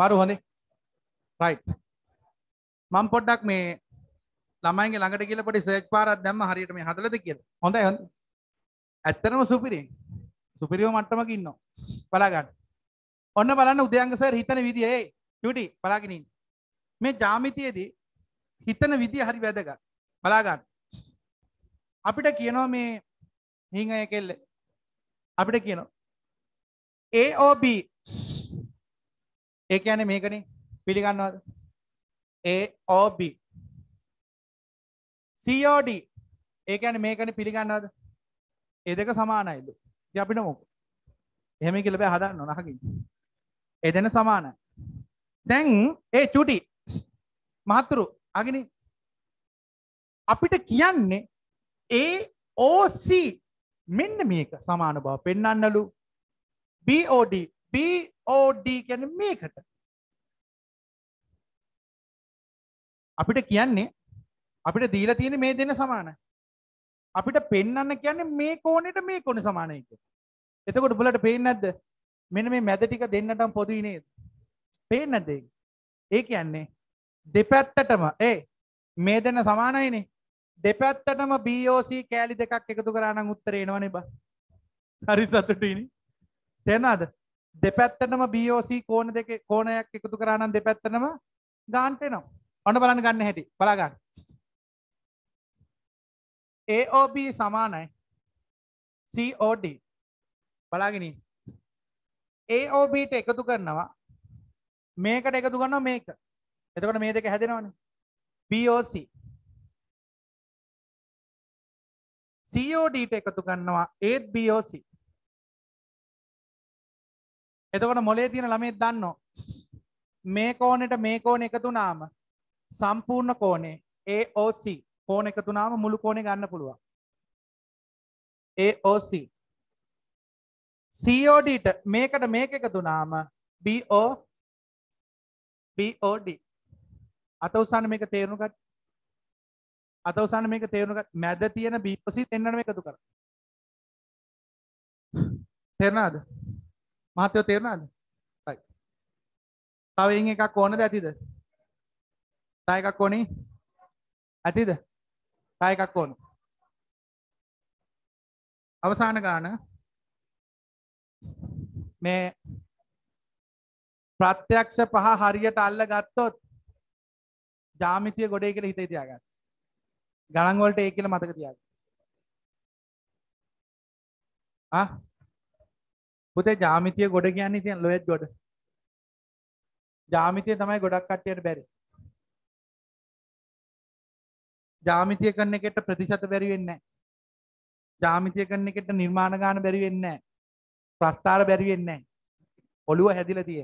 මාරු හොඳේ. රයිට්. මම පොඩ්ඩක් මේ ළමයින්ගේ ළඟට ගිහලා පොඩි සර්ච් පාරක් දැම්ම හරියට මේ හදලාද කියලා. හොඳයි හොඳයි. ඇත්තටම සුපිරි. සුපිරිව මට්ටමක ඉන්නවා. බලා ගන්න. ඔන්න බලන්න උදයන්ග සර් හිතන විදිය. ඒ චුටි බලාගෙන ඉන්න. මේ ජ්‍යාමිතියේදී හිතන විදිය හරි වැදගත්. බලා ගන්න. අපිට කියනවා මේ හිඟ එකෙල්ල. අපිට කියනවා A O B. ඒ කියන්නේ මේකනේ. පිළිගන්නවද? A O B. C O D. ඒ කියන්නේ මේකනේ පිළිගන්නවද? ඒ දෙක සමානයිලු. ඉතින් අපිට මොකද? එහෙම කියලා බෑ හදන්න ඕන අහකින්. ඒ දෙන්න සමානයි. දැන් ඒ චුටි මහතුරු අගිනේ අපිට කියන්නේ A O C මෙන්න මේක සමාන බව පෙන්වන්නලු. B O D B O D කියන්නේ මේකට. අපිට කියන්නේ අපිට දීලා තියෙන මේ දෙන්න සමානයි. අපිට පෙන්වන්න කියන්නේ මේ කෝණයට මේ කෝණය සමානයි කියලා. එතකොට උඹලට පේන්නේ නැද්ද? මෙන්න මේ මැද ටික දෙන්නටම පොදුයි නේද? පේන්නේ නැද්ද ඒක? ඒ කියන්නේ දෙපැත්තටම ඒ මේ දෙන්න සමානයිනේ. දෙපැත්තටම B O C කෑලි දෙකක් එකතු කරා නම් උත්තරේ එනවනේ බා. හරි සතුටුයිනේ. තේරෙනවද? දෙපැත්තටම B O C කෝණ දෙකේ කෝණයක් එකතු කරා නම් දෙපැත්තටම ගාන්ට එනවා. ඔන්න බලන්න ගන්න හැටි. බලා ගන්න. A O B සමානයි C O D. බලාගෙන ඉන්න. A O B ට එකතු කරනවා මේකට එකතු කරනවා මේක. එතකොට මේ දෙක හැදෙනවනේ. B O C. C O D ට එකතු කරනවා ඒත් B O C. එතකොට මොලේ තියෙන ළමයි දන්නෝ මේ කෝණයට මේ කෝණ එකතු වුණාම සම්පූර්ණ කෝණේ A O C කෝණ එකතු වුණාම මුළු කෝණේ ගන්න පුළුවන්. A O C. C O D ට මේකට මේක එකතු වුණාම B O B O D. අත උසන්න මේක තේරුණු ගන්න. අත උසන්න මේක තේරුණු ගන්න. මැද තියෙන B O C දෙන්නම එකතු කරා. තේරුණාද? මහත්තයෝ තේරුණාද? right. තව ඉන් එකක් ඕනද ඇතිද? තව එකක් ඕනේ? ඇතිද? තව එකක් ඕන. අවසාන ගාන මේ ප්‍රත්‍යක්ෂ පහ හරියට අල්ල ගත්තොත් ජ්‍යාමිතිය ගොඩේ කියලා හිතේ තියාගන්න. ගණන් වලට ඒ කියලා මතක තියාගන්න. ආ පුතේ ජ්‍යාමිතිය ගොඩ කියන්නේ ඉතින් ලොයත් ගොඩ. ජ්‍යාමිතිය තමයි ගොඩක් කට්ටියට බැරි. ජ්‍යාමිතිය කරන එකට ප්‍රතිශත බැරි වෙන්නේ නැහැ. ජ්‍යාමිතිය කරන එකට නිර්මාණ ගාන බැරි වෙන්නේ නැහැ. ප්‍රස්තාර බැරි වෙන්නේ නැහැ. ඔළුව හැදිලා තියෙන.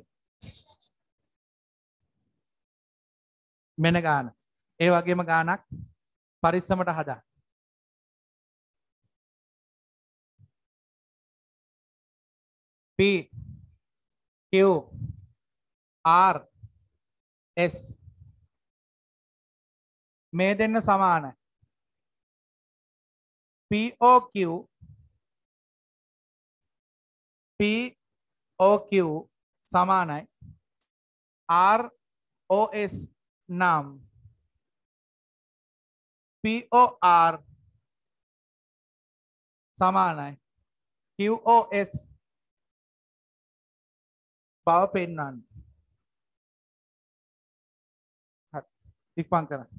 මෙන ගාන. ඒ වගේම ගානක් පරිස්සමට හදා. P Q R S මේ දෙන්න සමානයි. P O Q P O Q සමානයි R O S නම් P O R සමානයි Q O S බව පෙන්වන්න. හරි. ඉක්මන් කරන්න.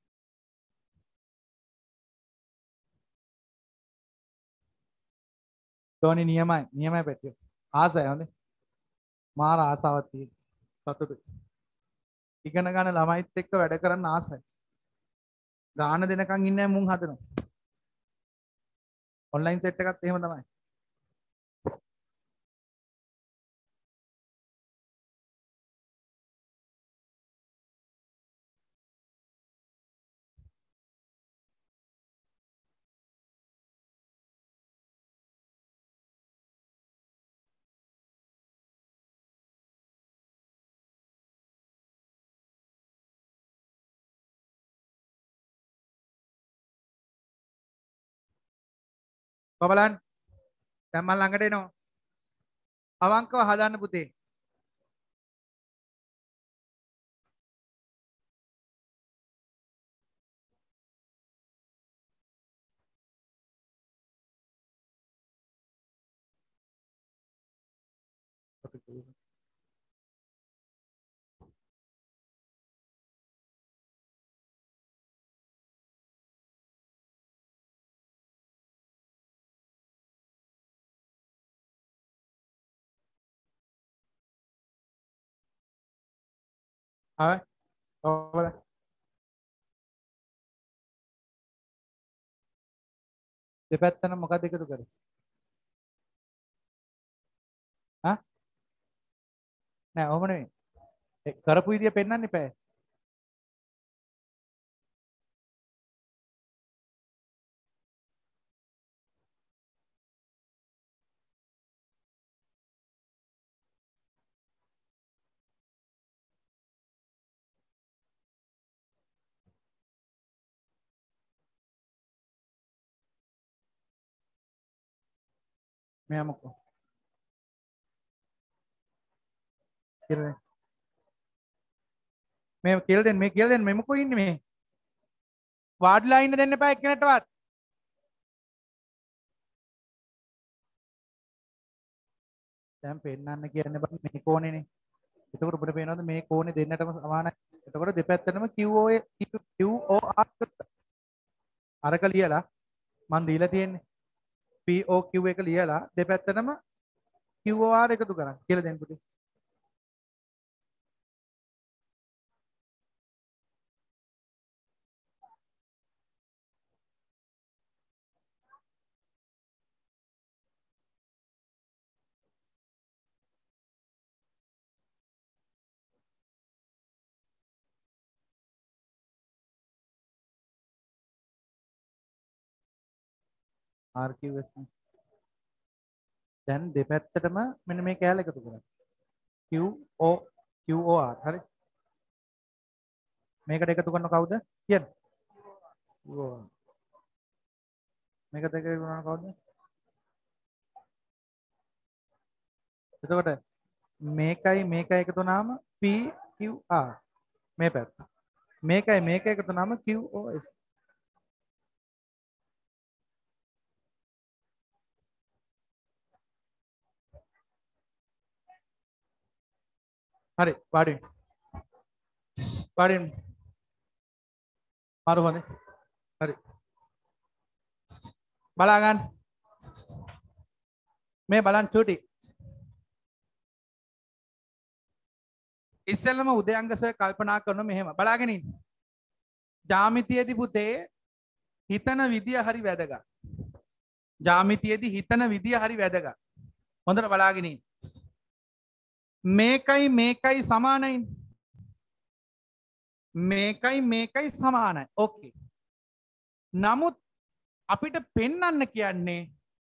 තෝනි නියමයි නියමයි පැටියෝ. ආසයි හොඳේ. මාර ආසාවක් තියෙන. සතුටුයි. ඉගෙන ගන්න ළමයිත් එක්ක වැඩ කරන්න ආසයි. ගාන දෙනකන් ඉන්නේ මුන් හදනවා. ඔන්ලයින් සෙට් එකත් එහෙම තමයි. බලන්න දැන් මම ළඟට එනවා. අවංකව හදන්න පුතේ. हाँ और දෙපැත්තම මොකක්ද එකතු කරේ? හා නෑ ඔහොම නෙමෙයි. ඒ කරපු විදිය පෙන්වන්න එපා. මෙයා මොකෝ කියලා මේ කියලා දෙන්න මේ කියලා දෙන්න මේ මොකෝ ඉන්නේ මේ වාඩිලා ඉන්න දෙන්න එපා එක්කෙනෙක්ටවත්. දැන් පෙන්වන්න කියන්නේ බං මේ කෝණේනේ. එතකොට ඔබට පේනවද මේ කෝණේ දෙන්නටම සමානයි. එතකොට දෙපැත්තටම Q O Q O R අරක ලියලා මන් දීලා තියෙන්නේ P O Q එක ලියලා දෙපැත්තටම Q O R එකතු කරන්න කියලා දෙන්න පුතේ. R Q S දැන් දෙපැත්තටම මෙන්න මේ කෑල්ල එකතු කරන්න. Q O Q O R හරි. මේකට එකතු කරන කවුද? කියන්න. Q O R. මේකට එකතු කරන කවුද? එතකොට මේකයි මේකයි එකතු වුණාම P Q R මේ පැත්ත. මේකයි මේක එකතු වුණාම Q O S. හරි වාඩි වෙන්න. වාඩි වෙන්න. මාරු හොඳේ. හරි. බලා ගන්න. මේ බලන්න චූටි. ඉස්සෙල්ලම උදයංග සර් කල්පනා කරන මෙහෙම බලාගෙන ඉන්න. ජ්‍යාමිතියේදී පුතේ හිතන විදිය හරි වැදගත්. ජ්‍යාමිතියේදී හිතන විදිය හරි වැදගත්. හොඳට බලාගෙන ඉන්න. මේකයි මේකයි සමානයි. මේකයි මේකයි සමානයි. ඕකේ. නමුත් අපිට පෙන්වන්න කියන්නේ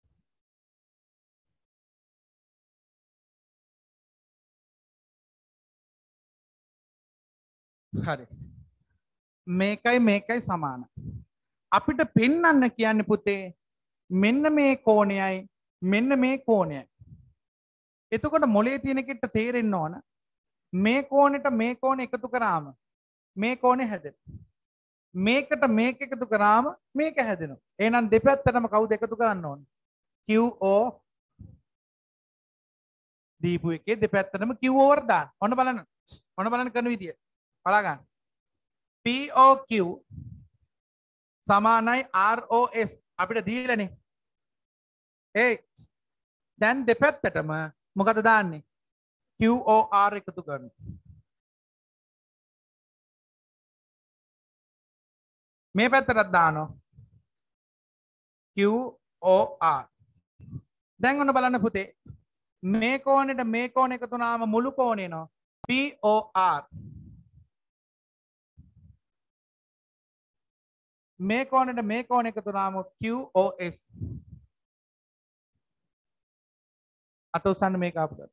හරි. මේකයි මේකයි සමානයි. අපිට පෙන්වන්න කියන්නේ පුතේ මෙන්න මේ කෝණයයි මෙන්න මේ කෝණයයි. එතකොට මොලේ තියෙන කෙට තේරෙන්න ඕන මේ කෝණයට මේ කෝණ එකතු කරාම මේ කෝණය හැදෙනවා. මේකට මේක එකතු කරාම මේක හැදෙනවා. එහෙනම් දෙපැත්තටම කවුද එකතු කරන්න ඕන? Q O දීපු එකේ දෙපැත්තටම Q over දාන්න. ඔන්න බලන්න. ඔන්න බලන්න කරන විදිය. බලා ගන්න. P O Q සමානයි R O S අපිට දීලානේ. ඒ දැන් දෙපැත්තටම මොකද දාන්නේ? Q O R එකතු කරනවා. මේ පැත්තටත් දානවා Q O R. දැන් ඔන්න බලන්න පුතේ මේ කෝණයට මේ කෝණ එකතු වුණාම මුළු කෝණය එනවා P O R. මේ කෝණයට මේ කෝණ එකතු වුණාම Q O S. අත උස්සන්න මේක ආපුවා.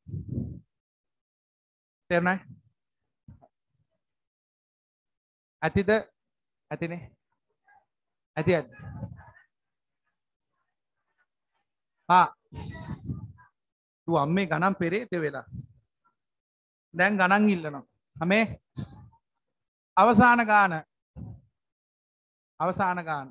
තේරුණා? ඇතිද? ඇතිනේ. ඇති ඇති. ආ තු අම්මේ ගණන් පෙරේත වෙලා. දැන් ගණන් ඉල්ලනවා. හැමේ අවසාන ගාන. අවසාන ගාන.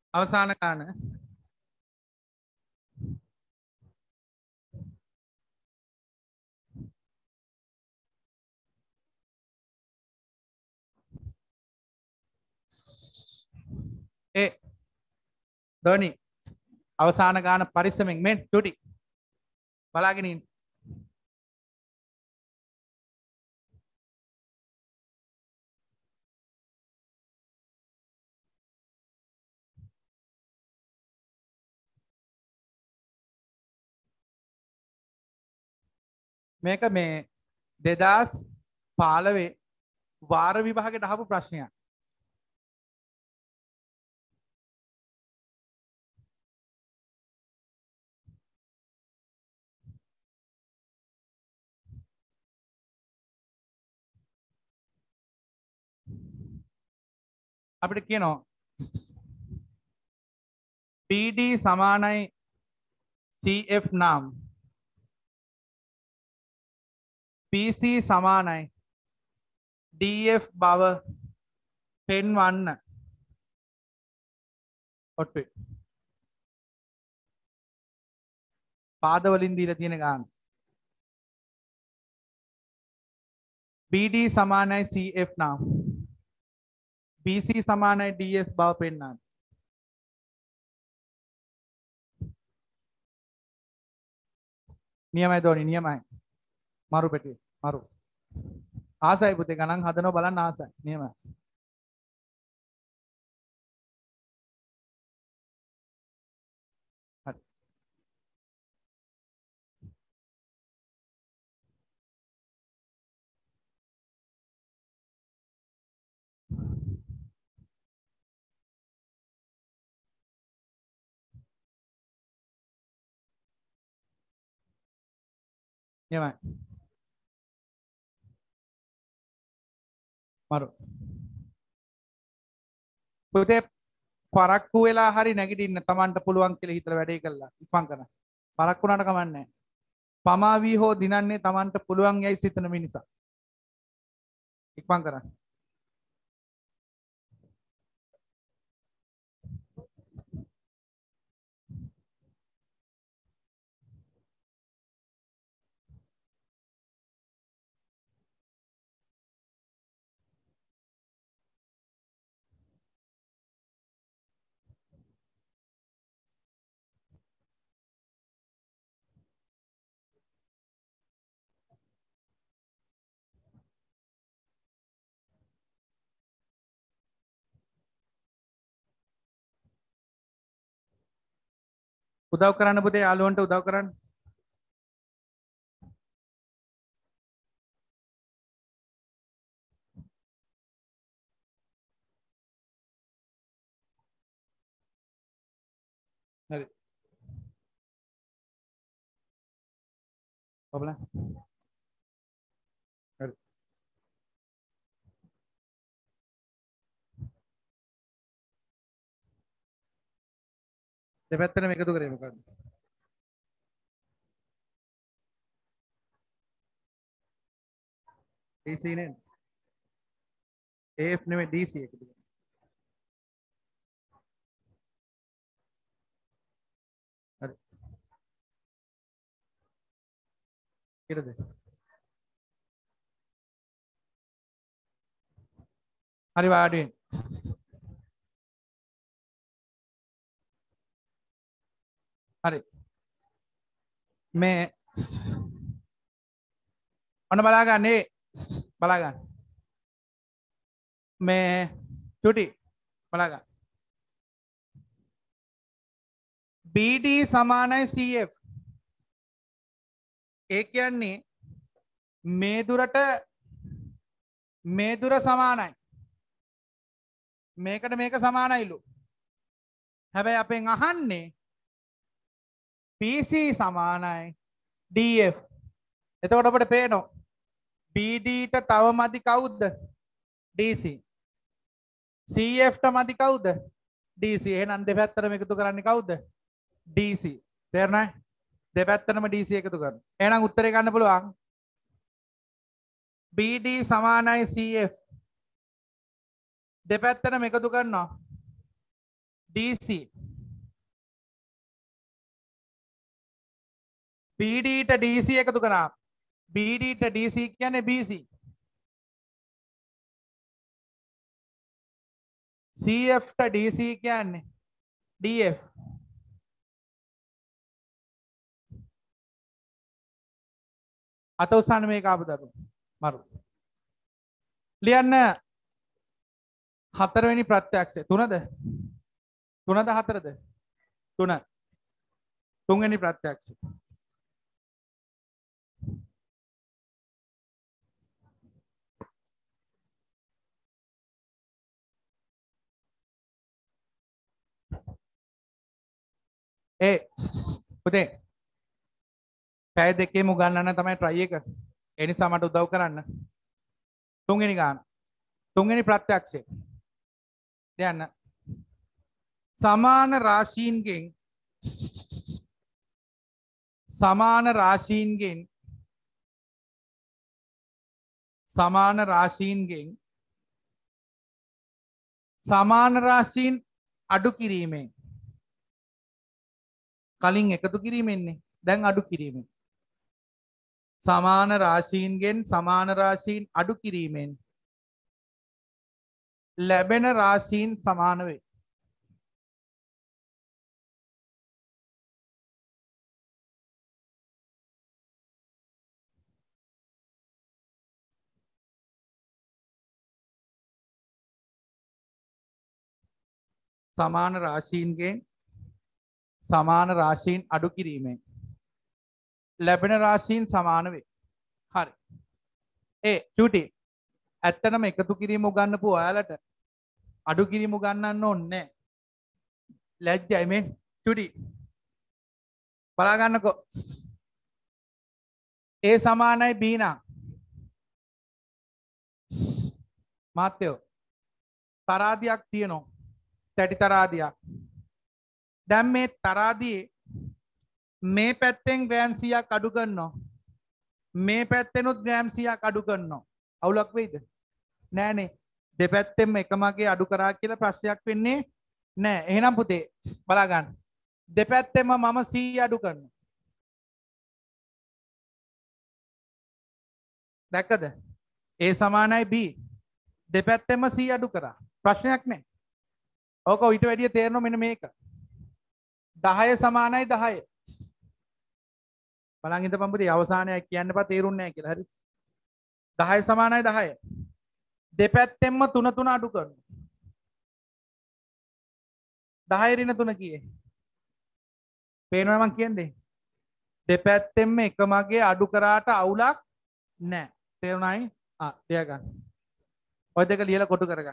අවසාන ගාන ඒ ධෝනි අවසාන ගාන පරිස්සමෙන් මෙන් චුටි බලාගෙන ඉන්න. මේක මේ දෙදාස් පාලවේ වාර විභාගයට අහපු ප්‍රශ්නයක්. අපිට කියනවා P D සමානයි C F නම් P C සමානයි D F බව පෙන්වන්න. ඔට්ටුයි. පාදවලින් දීලා තියෙන ගාන. B D සමානයි C F නම් B C සමානයි D F බව පෙන්වන්න. නියමයි දෝනි නියමයි. මරු පෙට්ටිය මරු. ආසයි පුතේ ගණන් හදනවා බලන්න ආසයි. නියමයි. හරි. නියමයි. මරු. පුතේ පරක්කු වෙලා හරි නැගිටින්න Tamanට පුළුවන් කියලා හිතලා වැඩේ කළා. ඉක්මන් කරන්න. පරක්කු වුණාට කමන්නේ නැහැ. පමා වී හෝ දිනන්නේ Tamanට පුළුවන් යයි සිතන මිනිසා. ඉක්මන් කරන්න. උදව් කරන්න පුතේ යාළුවන්ට උදව් කරන්න. හරි. ඔබලා. හරි. දෙපැත්තටම එකතු කරේ මොකද්ද? D C නේ. A F නෙමෙයි D C එකතු කරේ. හරි. ඊටද? හරි වාඩි වෙන්න. හරි. මේ ඔන්න බලා ගන්න ඒ බලා ගන්න. මේ චුටි බලා ගන්න. B D සමානයි C F. ඒ කියන්නේ මේ දුරට මේ දුර සමානයි. මේකට මේක සමානයිලු. හැබැයි අපෙන් අහන්නේ P C සමානයි D F. එතකොට අපිට පේනවා B D ට තව මදි කවුද? D C. C F ට මදි කවුද? D C. එහෙනම් දෙපැත්තටම එකතු කරන්නේ කවුද? D C. තේරුණාද? දෙපැත්තටම D C එකතු කරනවා. එහෙනම් උත්තරේ ගන්න පුළුවන්. B D සමානයි C F. දෙපැත්තටම එකතු කරනවා. D C B D ට D C එකතු කරා B D ට D C කියන්නේ B C C F ට D C කියන්නේ D F අත උස්සන්න මේක ආපු දරුවෝ මරු ලියන්න හතරවෙනි ප්‍රත්‍යක්ෂය තුනද තුනද හතරද තුන තුන්වෙනි ප්‍රත්‍යක්ෂය ඒ පුතේ පැය දෙකේම උගන්නන්න තමයි try එක ඒ නිසා මට උදව් කරන්න තුන්වෙනි ගාන තුන්වෙනි ප්‍රත්‍යක්ෂය දැන් සමාන රාශීන්ගෙන් සමාන රාශීන්ගෙන් සමාන රාශීන්ගෙන් සමාන රාශීන් අඩු කිරීමෙන් කලින් එකතු කිරීමෙන්නේ දැන් අඩු කිරීමෙන් සමාන රාශීන්ගෙන් සමාන රාශීන් අඩු කිරීමෙන් ලැබෙන රාශීන් සමාන වේ. සමාන රාශීන්ගෙන් සමාන රාශීන් අඩු කිරීමෙන් ලැබෙන රාශීන් සමාන වේ. හරි. ඒ චූටි ඇත්තටම එකතු කිරීම උගන්නපු ඔයාලට අඩු කිරීම උගන්නන්න ඕනේ නැහැ. ලැජ්ජයි මේ චූටි. බලා ගන්නකෝ. A සමානයි B නම් මාත්‍යෝ තරාදියක් තියෙනවා. තැටි තරාදියක්. දැන් මේ තරාදියේ මේ පැත්තෙන් ග්‍රෑම් සීයක් අඩු කරනවා. මේ පැත්තෙනුත් ග්‍රෑම් සීයක් අඩු කරනවා. අවුලක් වෙයිද? නෑනේ. දෙපැත්තෙම එකමගේ අඩු කරා කියලා ප්‍රශ්නයක් වෙන්නේ නෑ. එහෙනම් පුතේ බලා ගන්න. දෙපැත්තෙම මම C අඩු කරනවා. දැක්කද? A සමානයි B. දෙපැත්තෙම C අඩු කරා. ප්‍රශ්නයක් නෑ. ඕක ඊට වැඩිය තේරෙනවා මෙන්න මේක. දහය සමානයි දහය. බලන් ඉඳපන් පුතේ අවසානයක් කියන්න එපා තේරුන්නේ නැහැ කියලා. හරි. දහය සමානයි දහය. දෙපැත්තෙන්ම තුන තුන අඩු කරනවා. දහය ඍණ තුන කීයේ? පේනවා මං කියන්නේ. දෙපැත්තෙන්ම එකමගේ අඩු කරාට අවුලක් නැහැ. තේරුණායි? ආ තියා ගන්න. ඔය දෙක ලියලා කොටු කරගන්න.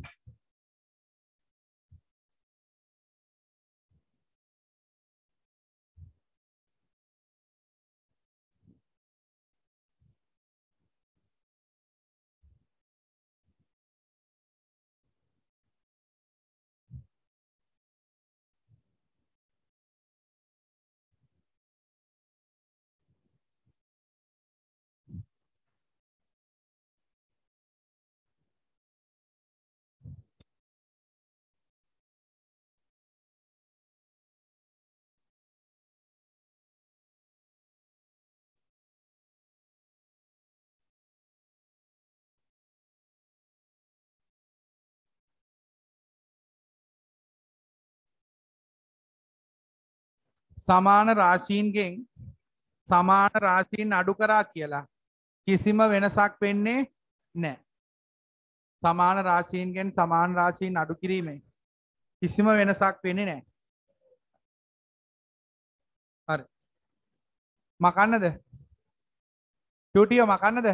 සමාන රාශීන්ගෙන් සමාන රාශීන් අඩු කරා කියලා කිසිම වෙනසක් වෙන්නේ නැහැ. සමාන රාශීන්ගෙන් සමාන රාශීන් අඩු කිරීමෙන් කිසිම වෙනසක් වෙන්නේ නැහැ. හරි. මකන්නද? චූටියෝ මකන්නද?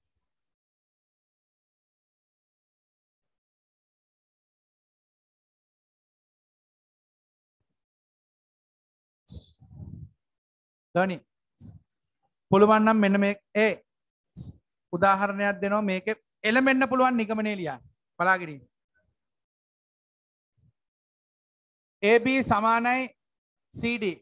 දනි පුළුවන් නම් මෙන්න මේ ඒ උදාහරණයක් දෙනවා මේකේ එළමෙන්න පුළුවන් නිගමනය ලියන්න. බලාගෙන ඉන්න. A B සමානයි C D.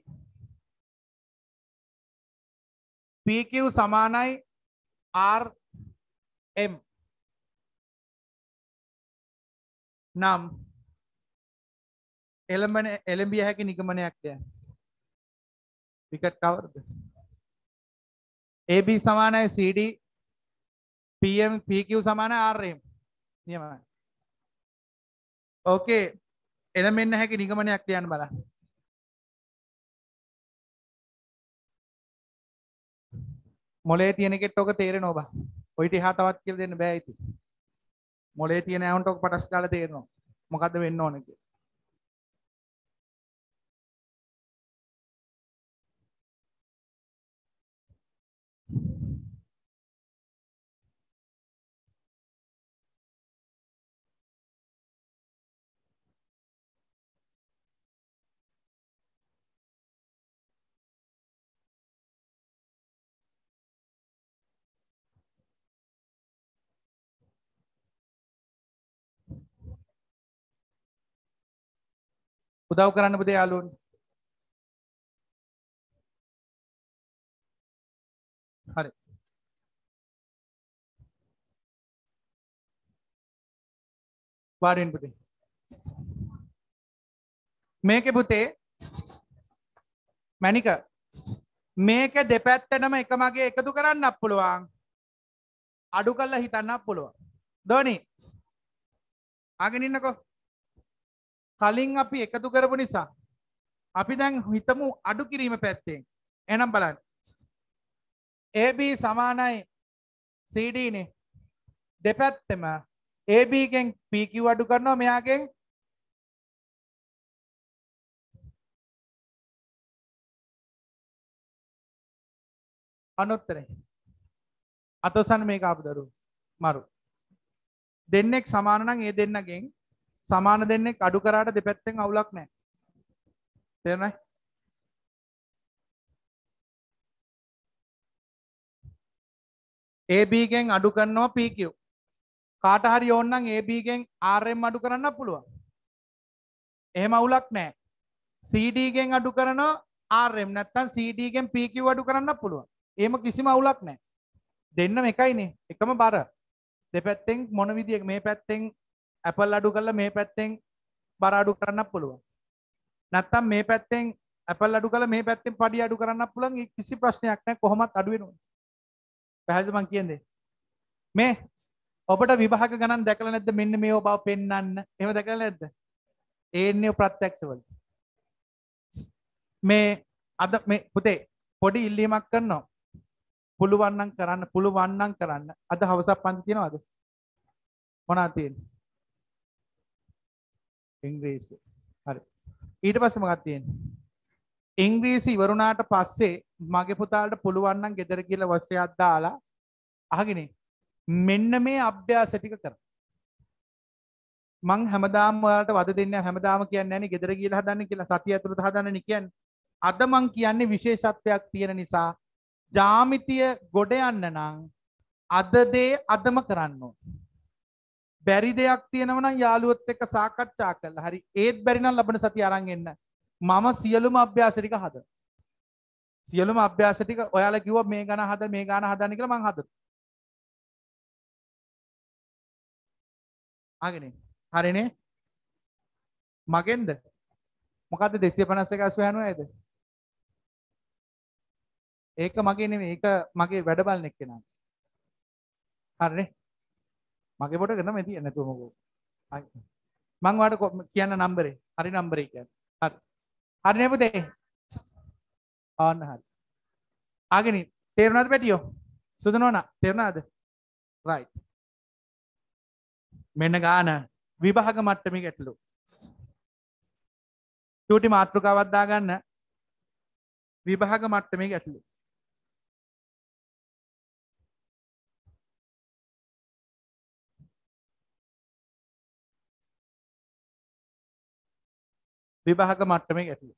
P Q සමානයි R M. නම් එළඹෙන එළඹිය හැකි නිගමනයක් දැන්. විකට් කවරද? A B සමානයි C D P M P Q සමානයි R M. නියමයි. ඕකේ. එළඹෙන්න හැකි නිගමනයක් ලියන්න බලන්න. මොලේ තියෙන කෙට් ඔක තේරෙනවා බා. ඔය ටික එහා තවත් කියලා දෙන්න බෑ ඉතින්. මොලේ තියෙන ඇවුන්ට ඔක පටස් ගාලා තේරෙනවා. මොකද්ද වෙන්න ඕනේ කියලා. උදව් කරන්න පුතේ යාළුවෝ. හරි. වාඩි වෙන්න පුතේ. මේකේ පුතේ මැනික මේක දෙපැත්තටම එක මගේ එකතු කරන්නත් පුළුවන්. අඩු කරලා හිතන්නත් පුළුවන්. දෝනි. ආගෙන ඉන්නකෝ. කලින් අපි එකතු කරපු නිසා අපි දැන් හිතමු අඩු කිරීම පැත්තෙන්. එහෙනම් බලන්න. A B සමානයි C D නේ. දෙපැත්තෙම A B ගෙන් P Q අඩු කරනවා මෙයාගෙන් අනුත්තරේ. අතොසන් මේක ආපු දරුවෝ. මරු. දෙන්නෙක් සමාන නම් ඒ දෙන්නගෙන් සමාන දෙන්නෙක් අඩු කරාට දෙපැත්තෙන් අවුලක් නැහැ. තේරුණාද? A B ගෙන් අඩු කරනවා P Q. කාට හරි ඕන නම් A B ගෙන් R M අඩු කරන්නත් පුළුවන්. එහෙම අවුලක් නැහැ. C D ගෙන් අඩු කරනවා R M නැත්නම් C D ගෙන් P Q අඩු කරන්නත් පුළුවන්. එහෙම කිසිම අවුලක් නැහැ. දෙන්නම එකයිනේ. එකම බර. දෙපැත්තෙන් මොන විදියක මේ පැත්තෙන් Apple අඩු කරලා මේ පැත්තෙන් බර අඩු කරන්නත් පුළුවන්. නැත්නම් මේ පැත්තෙන් Apple අඩු කරලා මේ පැත්තෙන් පඩි අඩු කරන්නත් පුළුවන්. ඒ කිසි ප්‍රශ්නයක් නැහැ. කොහොමත් අඩු වෙනවා. පැහැදිලිද මං කියන්නේ? මේ ඔබට විභාග ගණන් දැකලා නැද්ද? මෙන්න මේව බව පෙන්වන්න. එහෙම දැකලා නැද්ද? ඒන්නේ ප්‍රත්‍යක්ෂවල. මේ අද මේ පුතේ පොඩි ඉල්ලීමක් කරනවා. පුළුවන් නම් කරන්න, පුළුවන් නම් කරන්න. අද හවසක් පන්ති තියනවද? මොනවද තියෙන්නේ? ඉංග්‍රීසි. හරි. ඊට පස්සේ මොකක්ද තියෙන්නේ? ඉංග්‍රීසි ඉවරුණාට පස්සේ මගේ පුතාලට පුළුවන් නම් ගෙදර කියලා වචනයක් දාලා අහගෙන මෙන්න මේ අභ්‍යාස ටික කරන්න. මං හැමදාම ඔයාලට වද දෙන්නේ හැමදාම කියන්නේ නැහැ නේ ගෙදර ගිහලා හදන්න කියලා සතිය ඇතුළත හදන්න නේ කියන්නේ. අද මං කියන්නේ විශේෂත්වයක් තියෙන නිසා ජාමිතිය ගොඩ යන්න නම් අද දේ අදම කරන්න ඕන. බැරි දෙයක් තියෙනවා නම් යාළුවොත් එක්ක සාකච්ඡා කරලා හරි ඒත් බැරි නම් ලබන සතිය අරන් එන්න. මම සියලුම අභ්‍යාස ටික හදන. සියලුම අභ්‍යාස ටික ඔයාලා කිව්වා මේ ගණ හද මේ ගණ හදන්න කියලා මං හදනවා. ආගෙන හරිනේ මගෙන්ද මොකද්ද දෙසිය පනස් එක අසු යනවාද? ඒක මගේ නෙමෙයි ඒක මගේ වැඩ බලන එක්කෙනා. හරිනේ මගේ පොට ගන්න මේ තියන්නේ නැතුව මොකෝ. මං ඔයාලට කියන්න නම්බරේ. හරි නම්බරේ කියන්නේ. හරි. හරිනේ පුතේ. ආන්න හරි. ආගෙන තේරුණාද පැටියෝ? සුදුනෝනා තේරුණාද? right. මෙන්න ගාන විභාග මට්ටමේ ගැටලු. චූටි මාතෘකාවක් දාගන්න විභාග මට්ටමේ ගැටලු. විභාග මට්ටමේ ගැටලු.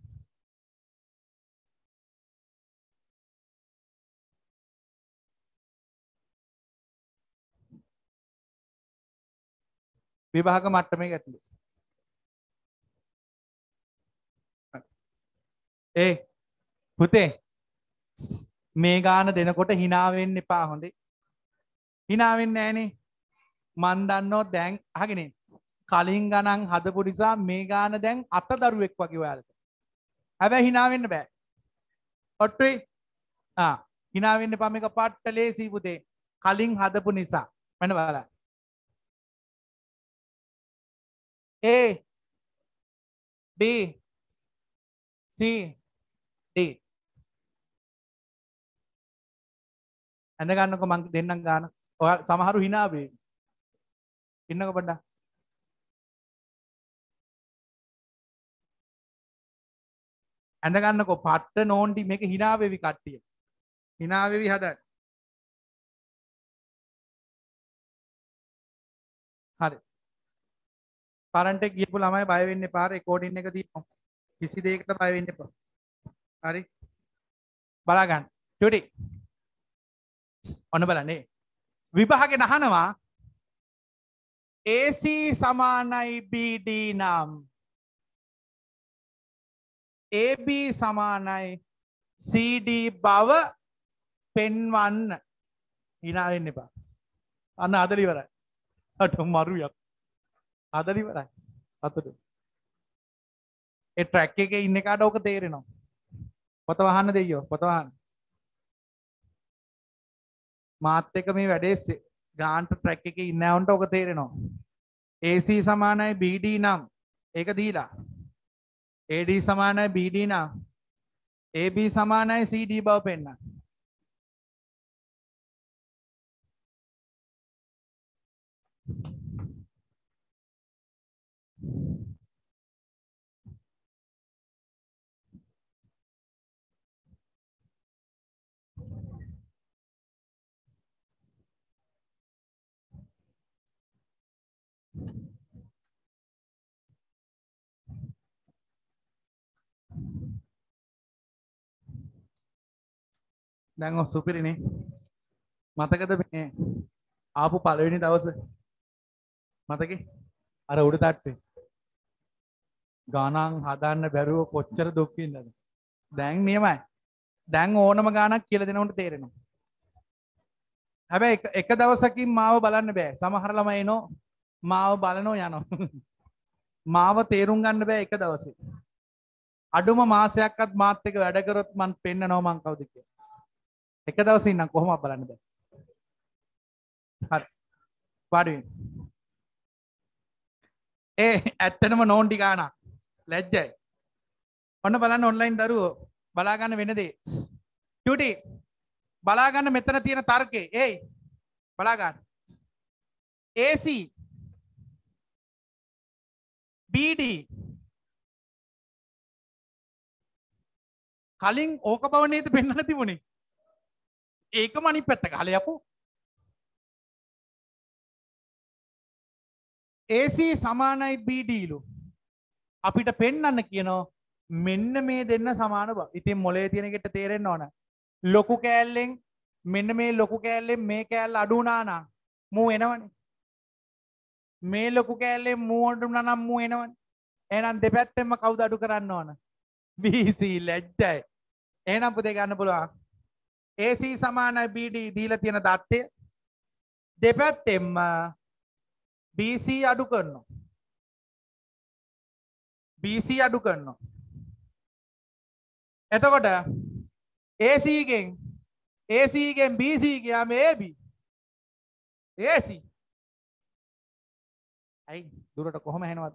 විභාග මට්ටමේ ගැටලු. ඒ පුතේ මේ ගාන දෙනකොට hina වෙන්න එපා හොඳේ. hina වෙන්නේ නැහනේ. මන් දන්නෝ දැන් අහගෙන කලින් ගණන් හදපු නිසා මේ ගාන දැන් අත දරුවෙක් වගේ ඔයාලට. හැබැයි hina වෙන්න බෑ. ඔට්ටුයි. ආ hina වෙන්න එපා මේක පට්ට ලේසි පුතේ. කලින් හදපු නිසා. මෙන්න බලන්න. A B C D ඇඳ ගන්නකො මං දෙන්නම් ගාන. ඔයා සමහරු hina වෙයි. ඉන්නකො පොඩ්ඩක්. ඇඳ ගන්නකො පට්ට නෝන්ටි මේක hina වෙවි කට්ටිය. hina වෙවි හදන්න. හරි. කරන්ට් එක ගියපු ළමයි බය වෙන්න එපා. රෙකෝඩින් එක තියෙනවා. කිසි දෙයකට බය වෙන්න එපා. හරි. බලා ගන්න. ටුටි. ඔන්න බලන්න. විභාගෙන් අහනවා A C සමානයි B D නම් A B සමානයි C D බව පෙන්වන්න. hina වෙන්න එපා. අන්න අදලි ඉවරයි. අට මරුයක්. අදලි ඉවරයි. අතට. ඒ ට්‍රැක් එකේ ඉන්න කාට ඕක තේරෙනවා. පොත වහන්න දෙයියෝ. පොත වහන්න. මාත් එක මේ වැඩේ ගාන්ට ට්‍රැක් එකේ ඉන්නවන්ට ඕක තේරෙනවා. A C සමානයි B D නම් ඒක දීලා. A D සමානයි B D නම් A B සමානයි C D බව පෙන්නන්න. දැන් ඔය සුපිරිනේ මතකද මේ ආපු පළවෙනි දවස මතකේ අර උඩ තට්ටේ ගානක් හදන්න බැරුව කොච්චර දුක් විඳද දැන් නියමයි දැන් ඕනම ගානක් කියලා දෙනවුන්ට තේරෙනවා හැබැයි එක දවසකින් මාව බලන්න බෑ සමහර ළමයි එනෝ මාව බලනෝ යනවා මාව තේරුම් ගන්න බෑ එක දවසේ අඩුම මාසයක්වත් මාත් එක්ක වැඩ කරොත් මං පෙන්නනවා මං කවුද කියලා එක දවසේ ඉන්නම් කොහොමද බලන්න බෑ හරි වාඩි වෙන්න ඒ ඇත්තටම නෝන්ටි ගානක් ලැජ්ජයි ඔන්න බලන්න ඔන්ලයින් දරුවෝ බලා ගන්න වෙන දේ ටියුටි බලා ගන්න මෙතන තියෙන තර්කේ ඒයි බලා ගන්න A C B D කලින් ඕක බව නේද පෙන්නලා තිබුණේ ඒකම අනිත් පැත්ත ගහලා යපු A C සමානයි B D ලු අපිට පෙන්වන්න කියනවා මෙන්න මේ දෙන්න සමාන බව. ඉතින් මොලේ තියෙන එකට තේරෙන්න ඕන. ලොකු කෑල්ලෙන් මෙන්න මේ ලොකු කෑල්ලෙන් මේ කෑල්ල අඩු වුණා නම් මූ එනවනේ. මේ ලොකු කෑල්ලෙන් මූ අඩු වුණා නම් මූ එනවනේ. එහෙනම් දෙපැත්තෙන්ම කවුද අඩු කරන්න ඕන? B C ලැජ්ජයි. එහෙනම් පුතේ ගන්න පුළුවන්. A C සමානයි B D දීලා තියෙන දත්තය දෙපැත්තෙන්ම B C අඩු කරනවා. B C අඩු කරනවා. එතකොට A C ගෙන් A C ගෙන් B C ගියාම A B A C අයි දුරට කොහොම එනවද?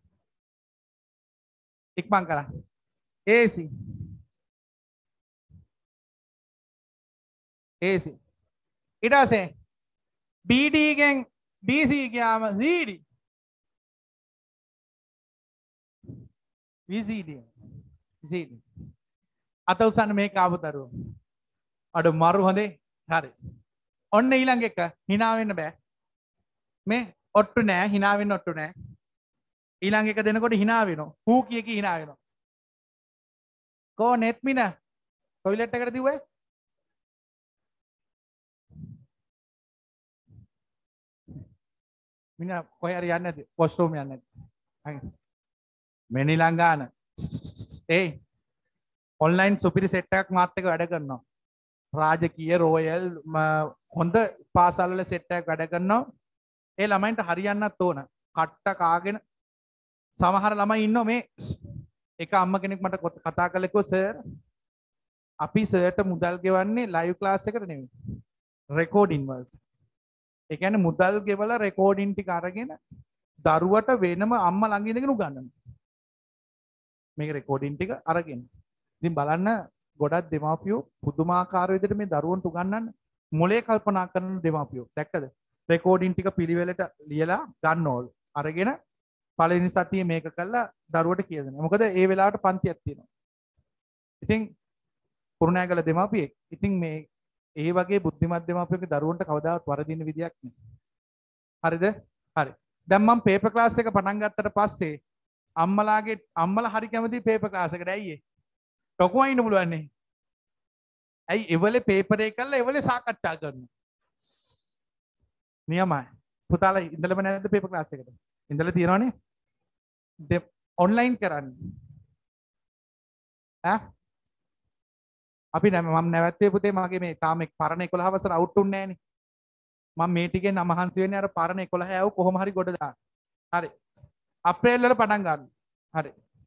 ඉක්මන් කරා. A C A C ඊට පස්සේ B D ගෙන් B C ගියාම C D V C D C D අත උසන්න මේක ආපු දරුවෝ අඩ මරු හොඳේ හරි ඔන්න ඊළඟ එක hina වෙන්න බෑ මේ ඔට්ටු නෑ hina වෙන්න ඔට්ටු නෑ ඊළඟ එක දෙනකොට hina වෙනවා හූ කිය කී hina වෙනවා කෝ net මින টয়ලට් එකට දිව්වේ මින කොහේ හරි යන්නේ නැද්ද වොෂ්රූම් යන්නේ නැද්ද මෙනි ලංගාන ඒ ඔන්ලයින් සුපිරි සෙට් එකක් මාත් එක්ක වැඩ කරනවා රාජකීය රෝයල් හොඳ පාසල් වල සෙට් එකක් වැඩ කරනවා ඒ ළමයින්ට හරියන්නත් ඕන කට්ට කාගෙන සමහර ළමයි ඉන්නවා මේ එක අම්ම කෙනෙක් මට කතා කළේ කිව්වා සර් අපි සර්ට මුදල් ගෙවන්නේ ලයිව් ක්ලාස් එකට නෙමෙයි රෙකෝඩින් වලට. ඒ කියන්නේ මුදල් ගෙවලා රෙකෝඩින් ටික අරගෙන දරුවට වෙනම අම්මා ළඟ ඉඳගෙන උගන්වනවා. මේක රෙකෝඩින් ටික අරගෙන. ඉතින් බලන්න ගොඩක් දෙමාපියෝ පුදුමාකාර විදිහට මේ දරුවන්ට උගන්වන්න මොලේ කල්පනා කරන දෙමාපියෝ. දැක්කද? රෙකෝඩින් ටික පිළිවෙලට ලියලා ගන්නවලු. අරගෙන පළවෙනි සතියේ මේක කළා දරුවට කියලා දෙනවා. මොකද ඒ වෙලාවට පන්තියක් තියෙනවා. ඉතින් කුරුණෑගල දෙමාපියෙක්. ඉතින් මේ ඒ වගේ බුද්ධිමත් දෙමාපියෙකුගේ දරුවන්ට කවදාවත් වරදින්න විදියක් නෑ. හරිද? හරි. දැන් මම පේපර් ක්ලාස් එක පටන් ගත්තට පස්සේ අම්මලාගේ අම්මලා හරි කැමති පේපර් ක්ලාස් එකට. ඇයි ඒ? ටොකුවා ඉන්න පුළුවන් නේ. ඇයි එවලේ පේපර් එක කරලා එවලේ සාකච්ඡා කරනවා. නියමයි. පුතාලා ඉඳලම නැද්ද පේපර් ක්ලාස් එකට? ඉඳලා තියනවනේ. ඔන්ලයින් කරන්නේ. ඈ අපි නෑ මම නැවැත්තුවේ පුතේ මගේ මේ තාම පරණ එකොළහ වසර අවුට් උන්නේ නෑනේ. මම මේ ටිකෙන් අමහන්සි වෙන්නේ අර පරණ එකොළහ ඇව කොහොම හරි ගොඩ දාන්න. හරි. අප්‍රේල් වල පටන් ගන්න. හරි.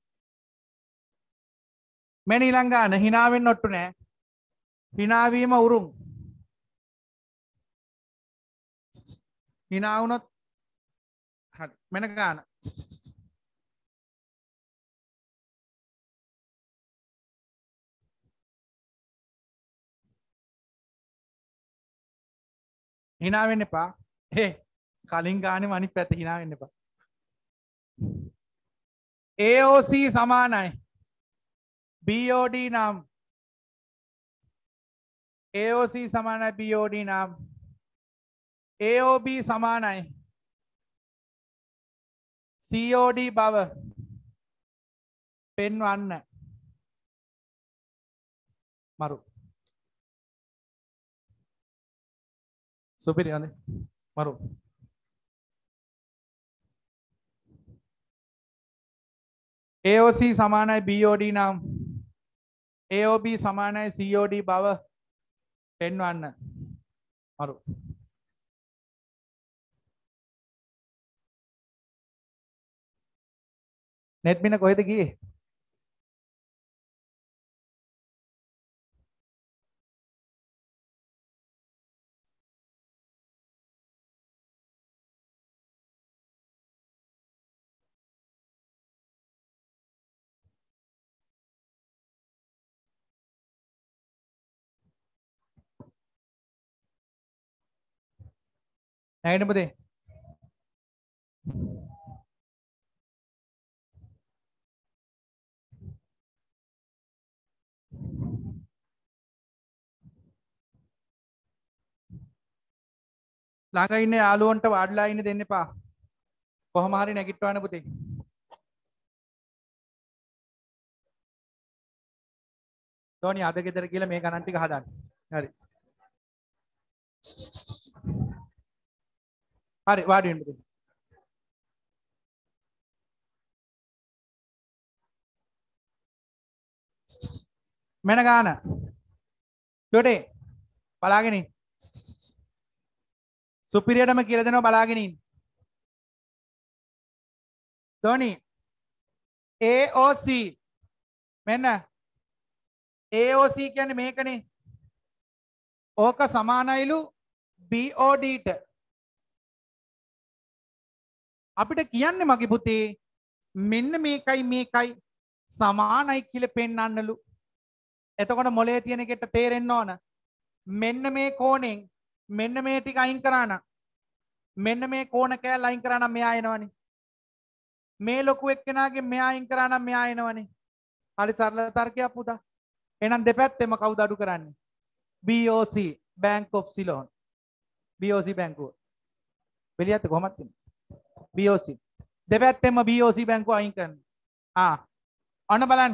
මෙන්න ඊළඟ ගන්න hina වෙන්න ඔට්ටු නෑ. hina වීම උරුම්. hina වුණොත් හරි. මෙන්න ගන්න. hina වෙන්න එපා. හේ කලින් ගානේ අනිත් පැත්ත hina වෙන්න එපා. A O C සමානයි B O D නම් A O C සමානයි B O D නම් A O B සමානයි C O D බව පෙන්වන්න. මරු සුපිරි අනේ මරු A O C සමානයි B O D නම් A O B සමානයි C O D බව පෙන්වන්න. මරු නෙට් මින කොහෙද ගියේ? නැගිටින්න පුතේ. ළඟ ඉන්න යාළුවන්ට වාඩිලා ඉන්න දෙන්න එපා. කොහොම හරි නැගිටවන්න පුතේ. තෝනි අද ගෙදර කියලා මේ ගණන් ටික හදන්න. හරි. හරි වාඩි වෙන්න පුතේ. මෙන්න ගාන. ඩොටේ බලාගෙන ඉන්න. සුපිරියටම කියලා දෙනවා බලාගෙන ඉන්න. තෝනි A O C මෙන්න A O C කියන්නේ මේකනේ. ඕක සමානයිලු B O D ට. අපිට කියන්නේ මගේ පුතේ මෙන්න මේකයි මේකයි සමානයි කියලා පෙන්වන්නලු. එතකොට මොලේ තියෙන එකට තේරෙන්න ඕන. මෙන්න මේ කෝණයෙන් මෙන්න මේ ටික අයින් කරා නම් මෙන්න මේ කෝණ කෑල්ල අයින් කරා නම් මෙයා එනවනේ. මේ ලොකු එක්කෙනාගේ මෙයා අයින් කරා නම් මෙයා එනවනේ. හරි සරල තර්කයක් පුතා. එහෙනම් දෙපැත්තෙම කවුද අඩු කරන්නේ? B O C Bank of Ceylon. B O C බැංකුව. බෙලියත් කොහොමද තියෙන්නේ? B O C. දෙපැත්තෙම B O C බැංකුව අයින් කරන්න. ආ. අන්න බලන්න.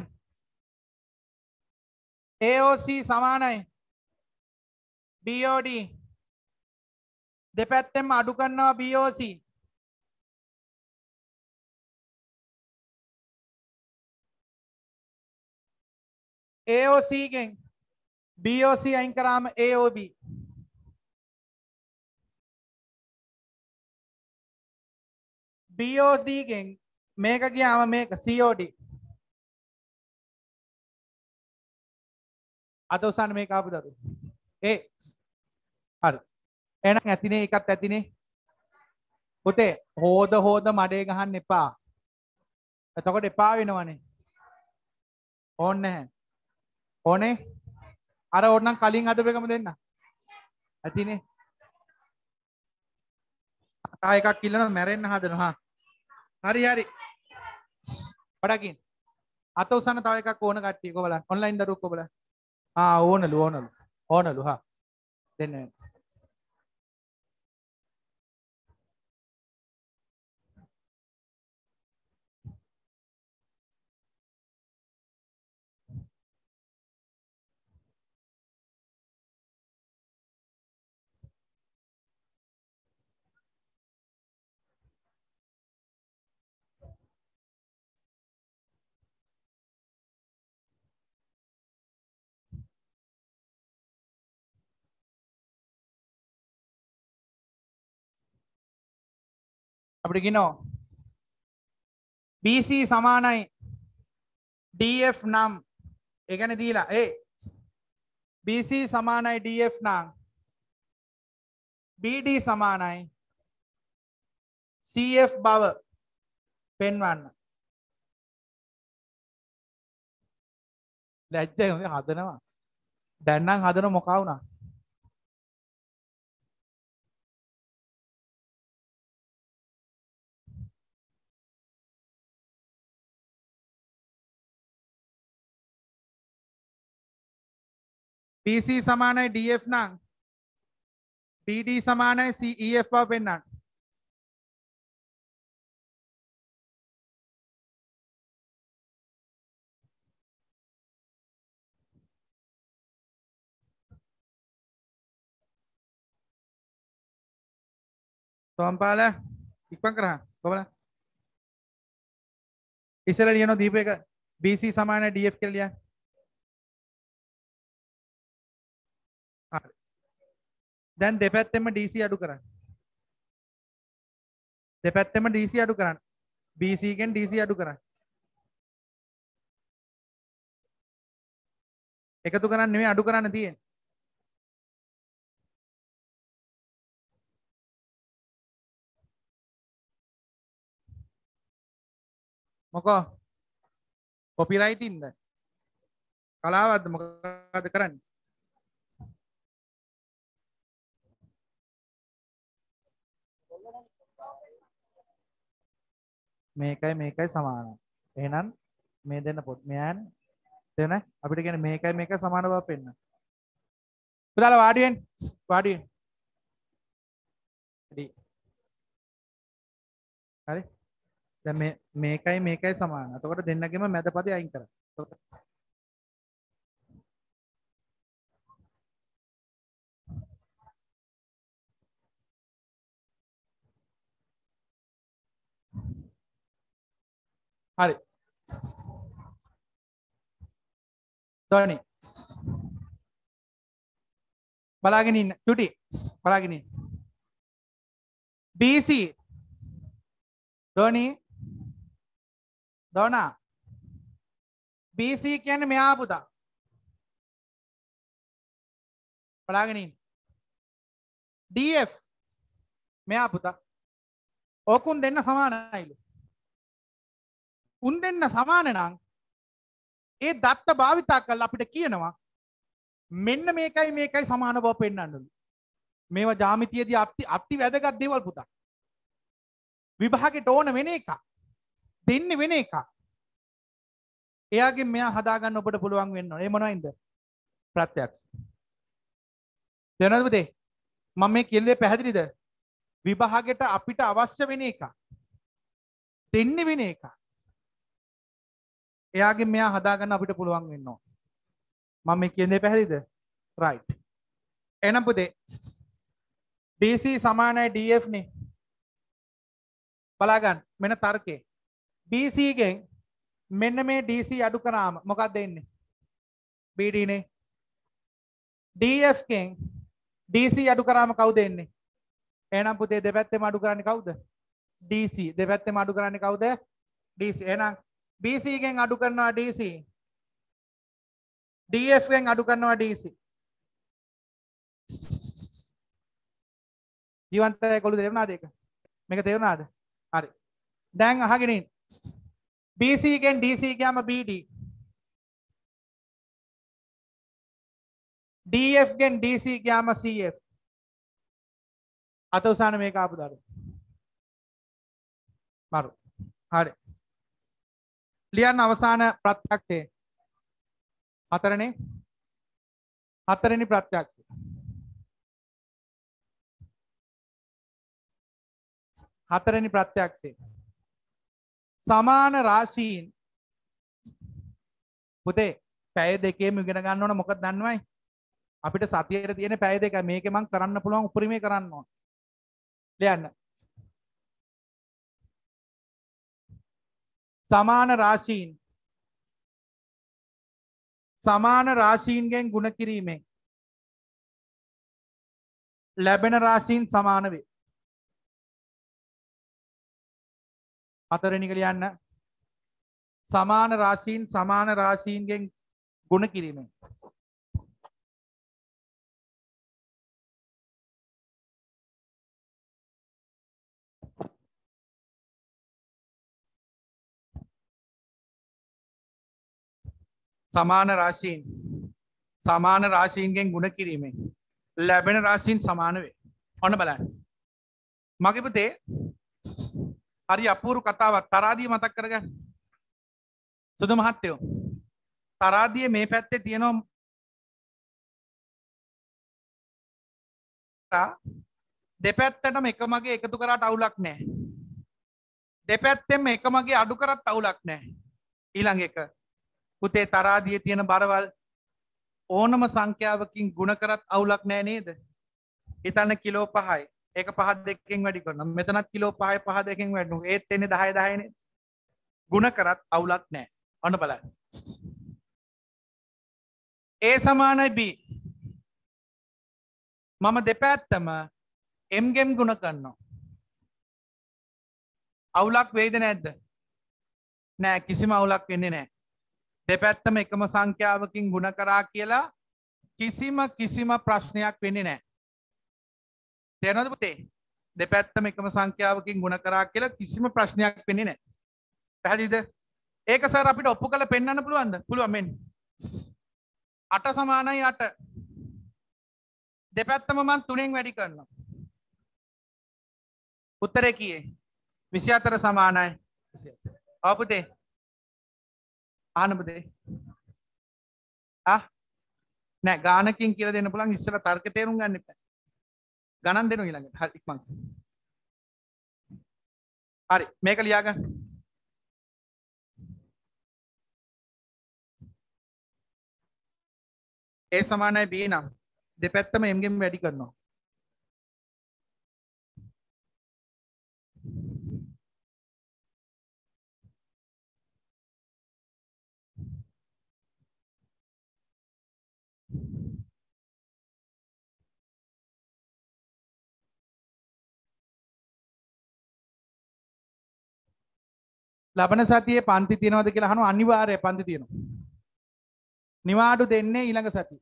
A O C සමානයි B O D. දෙපැත්තෙම අඩු කරනවා B O C. A O C ගෙන් B O C අයින් කරාම A O B. B B O D ගෙන් මේක ගියාම මේක C O D. අත උසන්න මේක ආපු දරු. ඒ හරි. එහෙනම් ඇතිනේ එකත් ඇතිනේ. පුතේ හොද හොද මඩේ ගහන්න එපා. එතකොට එපා වෙනවනේ. ඕනේ නැහැ. ඕනේ. අර ඕනනම් කලින් හදපු එකම දෙන්න. ඇතිනේ. තා එකක් කිල්ලනවා මැරෙන්න හදනවා. හරි හරි. පඩකින්. අත උසන්න තව එකක් ඕන කට්ටිය කොබලන්. ඔන්ලයින් දරුවෝ කොබලන්. ආ ඕනලු ඕනලු. ඕනලු හා. දෙන්න. අපිට කියනවා B C සමානයි D F නම් ඒ කියන්නේ දීලා ඒ B C සමානයි D F නම් B D සමානයි C F බව පෙන්වන්න. ලැජ්ජයි හොඳ හදනවා. දැන් නම් හදන මොකා වුණා? B C සමානයි D F නම් B D සමානයි C E F බව පෙන්වන්න. සෝම්පාල ඉක්මන් කරා කොහොමද? ඉස්සෙල්ලා ලියනවා දීප එක B C සමානයි D F කියලා ලියන්න. හරි. දැන් දෙපැත්තෙම D C අඩු කරන්න. දෙපැත්තෙම D C අඩු කරන්න. B C ගෙන් D C අඩු කරන්න. එකතු කරන්න නෙමෙයි අඩු කරන්න තියෙන්නේ. මොකෝ? කොපිරයිටින්ද? කලාවක්ද මොකද කරන්නේ? මේකයි මේකයි සමානයි. එහෙනම් මේ දෙන්න පොත් මෙයන් දෙන අපිට කියන්නේ මේකයි මේකයි සමාන බව පෙන්න. පුතාලා වාඩි වෙන්න. වාඩි වෙන්න. හරි. දැන් මේ මේකයි මේකයි සමාන. එතකොට දෙන්නගෙම මැද පදේ අයින් කරන්න. හරි. ධෝනි. බලාගෙන ඉන්න. චුටි. බලාගෙන ඉන්න. B C. ධෝනි. ධෝනා. B C කියන්නේ මෙයා පුතා. බලාගෙන ඉන්න. D F මෙයා පුතා. ඔකුන් දෙන්න සමානයිලු. උන් දෙන්න සමාන නම් ඒ දත්ත භාවිතා කරලා අපිට කියනවා මෙන්න මේකයි මේකයි සමාන බව පෙන්වන්නලු. මේවා ජ්‍යාමිතියේදී අති අති වැදගත් දේවල් පුතා. විභාගෙට ඕන වෙන එක. දෙන්නේ වෙන එක. එයාගෙන් මෙයා හදාගන්න ඔබට පුළුවන් වෙන්න ඕනේ. ඒ මොනවයින්ද? ප්‍රත්‍යක්ෂ. දැනනවද පුතේ? මම මේ කියන දේ පැහැදිලිද? විභාගෙට අපිට අවශ්‍ය වෙන එක. දෙන්නේ වෙන එක. එයාගෙන් මෙයා හදාගන්න අපිට පුළුවන් වෙන්න ඕන. මම මේ කියන දේ පැහැදිලිද? right. එහෙනම් පුතේ D C සමානයි D F නේ. බලාගන්න මෙන්න තර්කේ. B C ගෙන් මෙන්න මේ D C අඩු කරාම මොකක්ද එන්නේ? B D නේ. D F ගෙන් D C අඩු කරාම කවුද එන්නේ? එහෙනම් පුතේ දෙපැත්තෙම අඩු කරන්නේ කවුද? D C දෙපැත්තෙම අඩු කරන්නේ කවුද? D C. එහෙනම් B C ගෙන් අඩු කරනවා D C. D F ගෙන් අඩු කරනවා D C. ජීවන්තය කොළු තේරුණාද ඒක? මේක තේරුණාද? හරි. දැන් අහගෙන ඉන්න. B C ගෙන් D C ගියාම B D. D F ගෙන් D C ගියාම C F. අත උසාන මේක ආපු දරු. මරු. හරි. ලියන්න අවසාන ප්‍රත්‍යක්ෂය. හතරනේ. හතරෙනි ප්‍රත්‍යක්ෂය. හතරෙනි ප්‍රත්‍යක්ෂය. සමාන රාශීන් පුතේ පැය දෙකේම ඉගෙන ගන්න ඕන මොකද දන්නවයි අපිට සතියේ තියෙන පැය දෙකයි මේකේ මම කරන්න පුළුවන් උපරිමේ කරන්න ඕන ලියන්න සමාන රාශීන් සමාන රාශීන්ගෙන් ගුණ කිරීමෙන් ලැබෙන රාශීන් සමාන වේ හතරවෙනි එක ලියන්න සමාන රාශීන් සමාන රාශීන්ගෙන් ගුණ කිරීමෙන් සමාන රාශීන් සමාන රාශීන්ගෙන් ගුණ කිරීමෙන් ලැබෙන රාශීන් සමාන වේ. ඔන්න බලන්න. මගේ පුතේ හරි අපූර්ව කතාවක් තරාදිය මතක් කරගන්න. සුදු මහත්තයෝ තරාදියේ මේ පැත්තේ තියෙනවා දෙපැත්තටම එක මගේ එකතු කරාට අවුලක් නැහැ. දෙපැත්තෙම එක මගේ අඩු කරත් අවුලක් නැහැ. ඊළඟ එක පුතේ තරාදියේ තියෙන බරවල් ඕනම සංඛ්‍යාවකින් ගුණ කරත් අවුලක් නැහැ නේද? හිතන්න කිලෝ පහයි. ඒක පහ දෙකකින් වැඩි කරනවා. මෙතනත් කිලෝ පහයි පහ දෙකකින් වැඩි කරනවා. ඒත් එන්නේ දහය දහය නේ. ගුණ කරත් අවුලක් නැහැ. ඔන්න බලන්න. A සමානයි B. මම දෙපැත්තම m ගෙන් ගුණ කරනවා. අවුලක් වෙයිද නැද්ද? නෑ කිසිම අවුලක් වෙන්නේ නෑ. දෙපැත්තම එකම සංඛ්‍යාවකින් ගුණ කරා කියලා කිසිම කිසිම ප්‍රශ්නයක් වෙන්නේ නෑ. තේරෙනවද පුතේ? දෙපැත්තම එකම සංඛ්‍යාවකින් ගුණ කරා කියලා කිසිම ප්‍රශ්නයක් වෙන්නේ නෑ. පැහැදිලිද? ඒක සර් අපිට ඔප්පු කරලා පෙන්වන්න පුළුවන්ද? පුළුවන් මෙන්න. අට සමානයි අට. දෙපැත්තම මම තුනෙන් වැඩි කරනවා. උත්තරේ කීයේ? විසි හතර සමානයි විසි හතර. ආ පුතේ. ආන්න පුතේ. ආ නෑ ගානකින් කියලා දෙන්න පුළුවන් ඉස්සෙල්ලා තර්ක තේරුම් ගන්න එපා. ගණන් දෙනවා ඊළඟට. හරි ඉක්මන්. හරි මේක ලියා ගන්න. A සමානයි B නම් දෙපැත්තම m ගෙන් වැඩි කරනවා. ලබන සතියේ පන්ති තියනවද කියලා අහනවා අනිවාර්යයෙන් පන්ති තියෙනවා. නිවාඩු දෙන්නේ ඊළඟ සතියේ.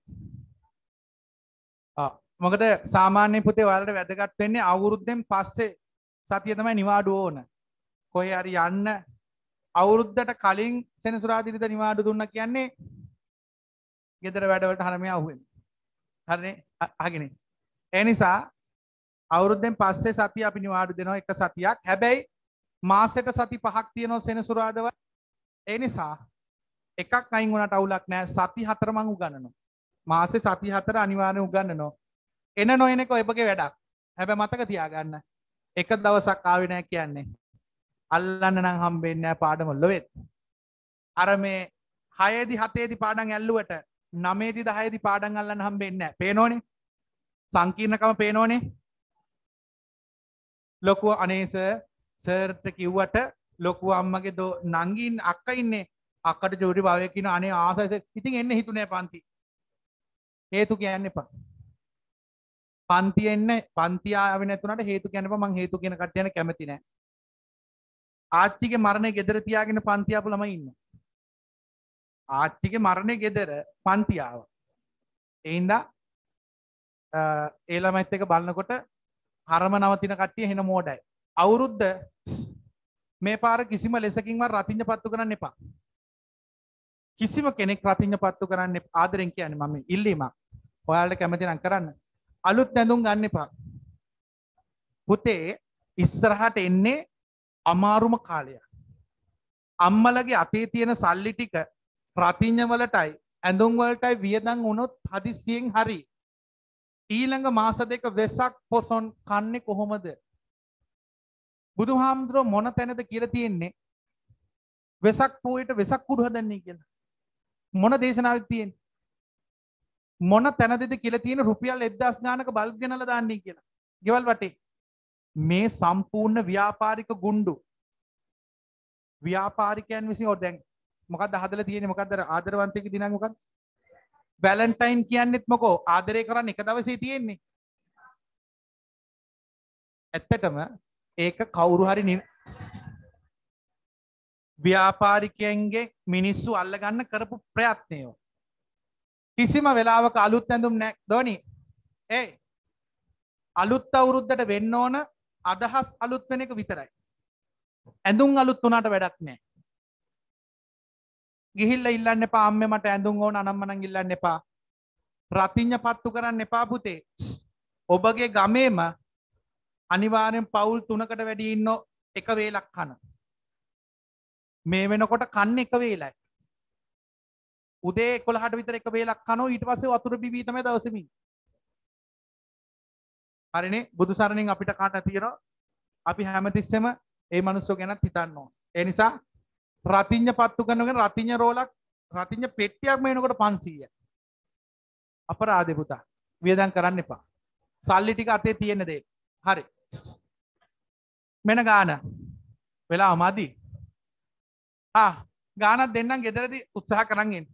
ආ මොකද සාමාන්‍ය පුතේ ඔයාලට වැදගත් වෙන්නේ අවුරුද්දෙන් පස්සේ සතිය තමයි නිවාඩු ඕන. කොහේ හරි යන්න අවුරුද්දට කලින් සෙනසුරාදිනද නිවාඩු දුන්නා කියන්නේ ගෙදර වැඩවලට හරමියා අහුවෙන්නේ. හරිනේ? අහගෙන. ඒ නිසා අවුරුද්දෙන් පස්සේ සතිය අපි නිවාඩු දෙනවා එක සතියක්. හැබැයි මාසෙට සති පහක් තියෙනවා සෙනසුරාදවල්. ඒ නිසා එකක් අයින් වුණාට අවුලක් නැහැ. සති හතර මං උගන්වනවා. මාසේ සති හතර අනිවාර්යෙන් උගන්වනවා. එන නොයන එක ඔයපගේ වැඩක්. හැබැයි මතක තියාගන්න. එක දවසක් ආවේ නැහැ කියන්නේ. අල්ලන්න නම් හම්බෙන්නේ නැහැ පාඩම ලොවෙත්. අර මේ හය දී හතේ දී පාඩම් ඇල්ලුවට නවය දී දහය දී පාඩම් අල්ලන්න හම්බෙන්නේ නැහැ. පේනෝනේ? සංකීර්ණකම පේනෝනේ? ලොකු අනේ සර් සර්ට කිව්වට ලොකු අම්මගේ නංගින් අක්කා ඉන්නේ. අක්කට ජෝඩි භාවය කියන අනේ ආසයි ඉතින් එන්න හිතුනේ පන්ති. හේතු කියන්න එපා. පන්ති එන්න පන්ති ආවේ නැතුණාට හේතු කියන්න එපා. මං හේතු කියන කට්ටියන කැමති නැහැ. ආච්චිගේ මරණේ ගෙදර තියාගෙන පන්ති ආපු ළමයි ඉන්නවා. ආච්චිගේ මරණේ ගෙදර පන්ති ආවා. ඒ හින්දා ඒ ළමයිත් එක බලනකොට හරම නවතින කට්ටිය හෙන මෝඩයි. අවුරුද්ද මේ පාර කිසිම ලෙසකින්වත් රතිඤ්ඤ පත්තු කරන්න එපා. කිසිම කෙනෙක් රතිඤ්ඤ පත්තු කරන්න එපා. ආදරෙන් කියන්නේ මම ඉල්ලීමක්. ඔයාලට කැමති නම් කරන්න. අලුත් ඇඳුම් ගන්න එපා. පුතේ ඉස්සරහට එන්නේ අමාරුම කාලය. අම්මලගේ අතේ තියෙන සල්ලි ටික රතිඤ්ඤ වලටයි ඇඳුම් වලටයි වියදම් වුණොත් හදිස්සියෙන් හරි ඊළඟ මාස දෙක වෙසක් පොසොන් කන්නේ කොහොමද? බුදුහාමුදුරුවෝ මොන තැනද කියලා තියෙන්නේ වෙසක් පොයට වෙසක් කුඩු හදන්නේ කියලා. මොන දේශනාවෙද තියෙන්නේ? මොන තැනදද කියලා තියෙන රුපියල් එක්දාස් ගානක බල්බ් ගෙනලා දාන්නේ කියලා. ගෙවල් වටේ. මේ සම්පූර්ණ ව්‍යාපාරික ගුණ්ඩු. ව්‍යාපාරිකයන් විසින් ඔය දැන් මොකක්ද හදලා තියෙන්නේ? මොකක්ද ආදරවන්තයෙක් දිනක් මොකක්ද? වැලන්ටයින් කියන්නෙත් මොකෝ ආදරය කරන්න එක දවසේ තියෙන්නේ. ඇත්තටම ඒක කවුරු හරි ව්‍යාපාරිකයන්ගේ මිනිස්සු අල්ලගන්න කරපු ප්‍රයත්නය. කිසිම වෙලාවක අලුත් ඇඳුම් නැහැ දෝනි. ඒ අලුත් අවුරුද්දට වෙන්න ඕන අදහස් අලුත් වෙන එක විතරයි. ඇඳුම් අලුත් වුණාට වැඩක් නැහැ. ගිහිල්ලා ඉල්ලන්න එපා අම්මේ මට ඇඳුම් ඕන අනම්මනම් ඉල්ලන්න එපා. රතිඤ්ඤ පත්තු කරන්න එපා පුතේ. ඔබගේ ගමේම අනිවාර්යෙන් පවුල් තුනකට වැඩි ඉන්න එක වේලක් කන. මේ වෙනකොට කන්නේ එක වේලයි. උදේ එකොළහට විතර එක වේලක් කනවා ඊට පස්සේ වතුර බිබී තමයි දවසෙම ඉන්නේ. හරිනේ බුදු සරණින් අපිට කාට තියෙනවා අපි හැමතිස්සෙම ඒ මනුස්සෝ ගැනත් හිතන්න ඕන. ඒ නිසා රතිඤ්ඤ පත්තු කරනගෙන රතිඤ්ඤ රෝලක් රතිඤ්ඤ පෙට්ටියක් මේනකොට පන්සීයයි. අපරාධේ පුතා. වියදම් කරන්න එපා. සල්ලි ටික අතේ තියෙන දේ. හරි. මෙන්න ගාන. වෙලාව මදි. ආ ගානක් දෙන්නම් ගෙදරදී උත්සාහ කරන් ඉන්න.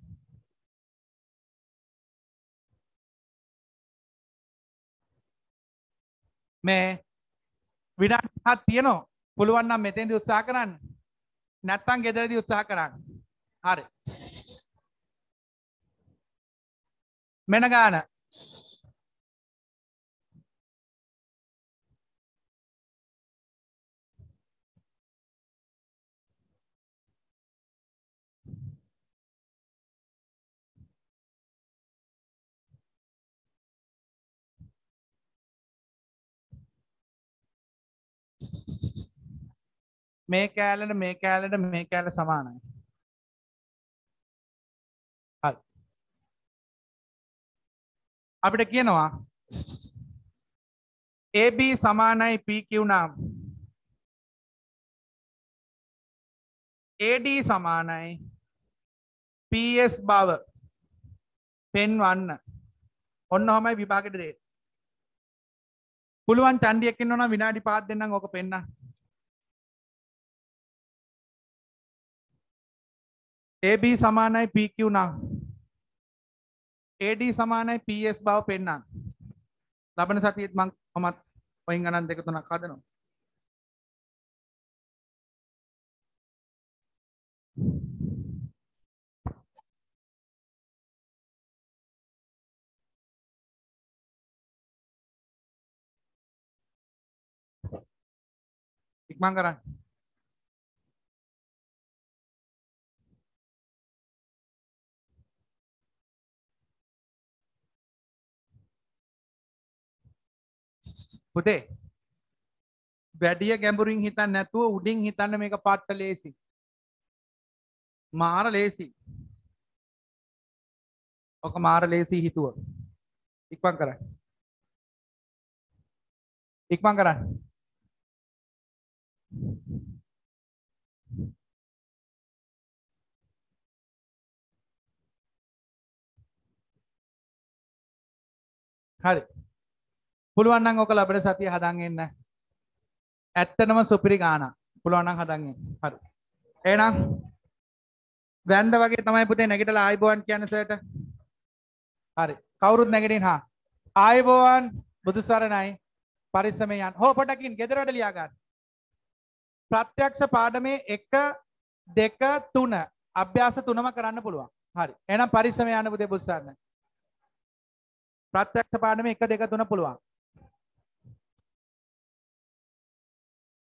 මේ විනාඩි පහක් තියෙනවා. පුළුවන් නම් මෙතෙන්දී උත්සාහ කරන්න. නැත්තම් ගෙදරදී උත්සාහ කරන්න. හරි. මෙන්න ගාන. මේ කෑල්ලට මේ කෑල්ලට මේ කෑල්ල සමානයි. හරි. අපිට කියනවා A B සමානයි P Q නම් A D සමානයි P S බව පෙන්වන්න. ඔන්න ඔහමයි විභාගෙට දෙන්නේ. පුළුවන් චණ්ඩියක් ඉන්නවා නම් විනාඩි පහක් දෙන්නම් ඕක පෙන්නන්න. A B සමානයි P Q නම් A D සමානයි P S බව පෙන්නන්න. ලබන සතියේත් මම මමත් ඔයින් ගණන් දෙක තුනක් හදනවා. ඉක්මන් කරන්න. පුතේ වැඩිය ගැඹුරින් හිතන්න නැතුව උඩින් හිතන්න මේක පාට ලේසි. මාර ලේසි. ඔක මාර ලේසි හිතුව. ඉක්මන් කරන්න. ඉක්මන් කරන්න. හරි. පුළුවන් නම් ඔක ලබන සතිය හදන් එන්න. ඇත්තටම සුපිරි ගානක්. පුළුවන් නම් හදන් එන්න. හරි. එහෙනම් වැන්ද වගේ තමයි පුතේ නැගිටලා ආයිබෝවන් කියන්නේ සර්ට. හරි. කවුරුත් නැගිටින් හා. ආයිබෝවන් බුදු සරණයි. පරිස්සමෙන් යන්න. හො පොඩකින් ගෙදර වැඩ ලියා ගන්න. ප්‍රත්‍යක්ෂ පාඩමේ එක දෙක තුන අභ්‍යාස තුනම කරන්න පුළුවන්. හරි. එහෙනම් පරිස්සම යන්න පුතේ බුස්සන්න. ප්‍රත්‍යක්ෂ පාඩමේ එක දෙක තුන පුළුවන්.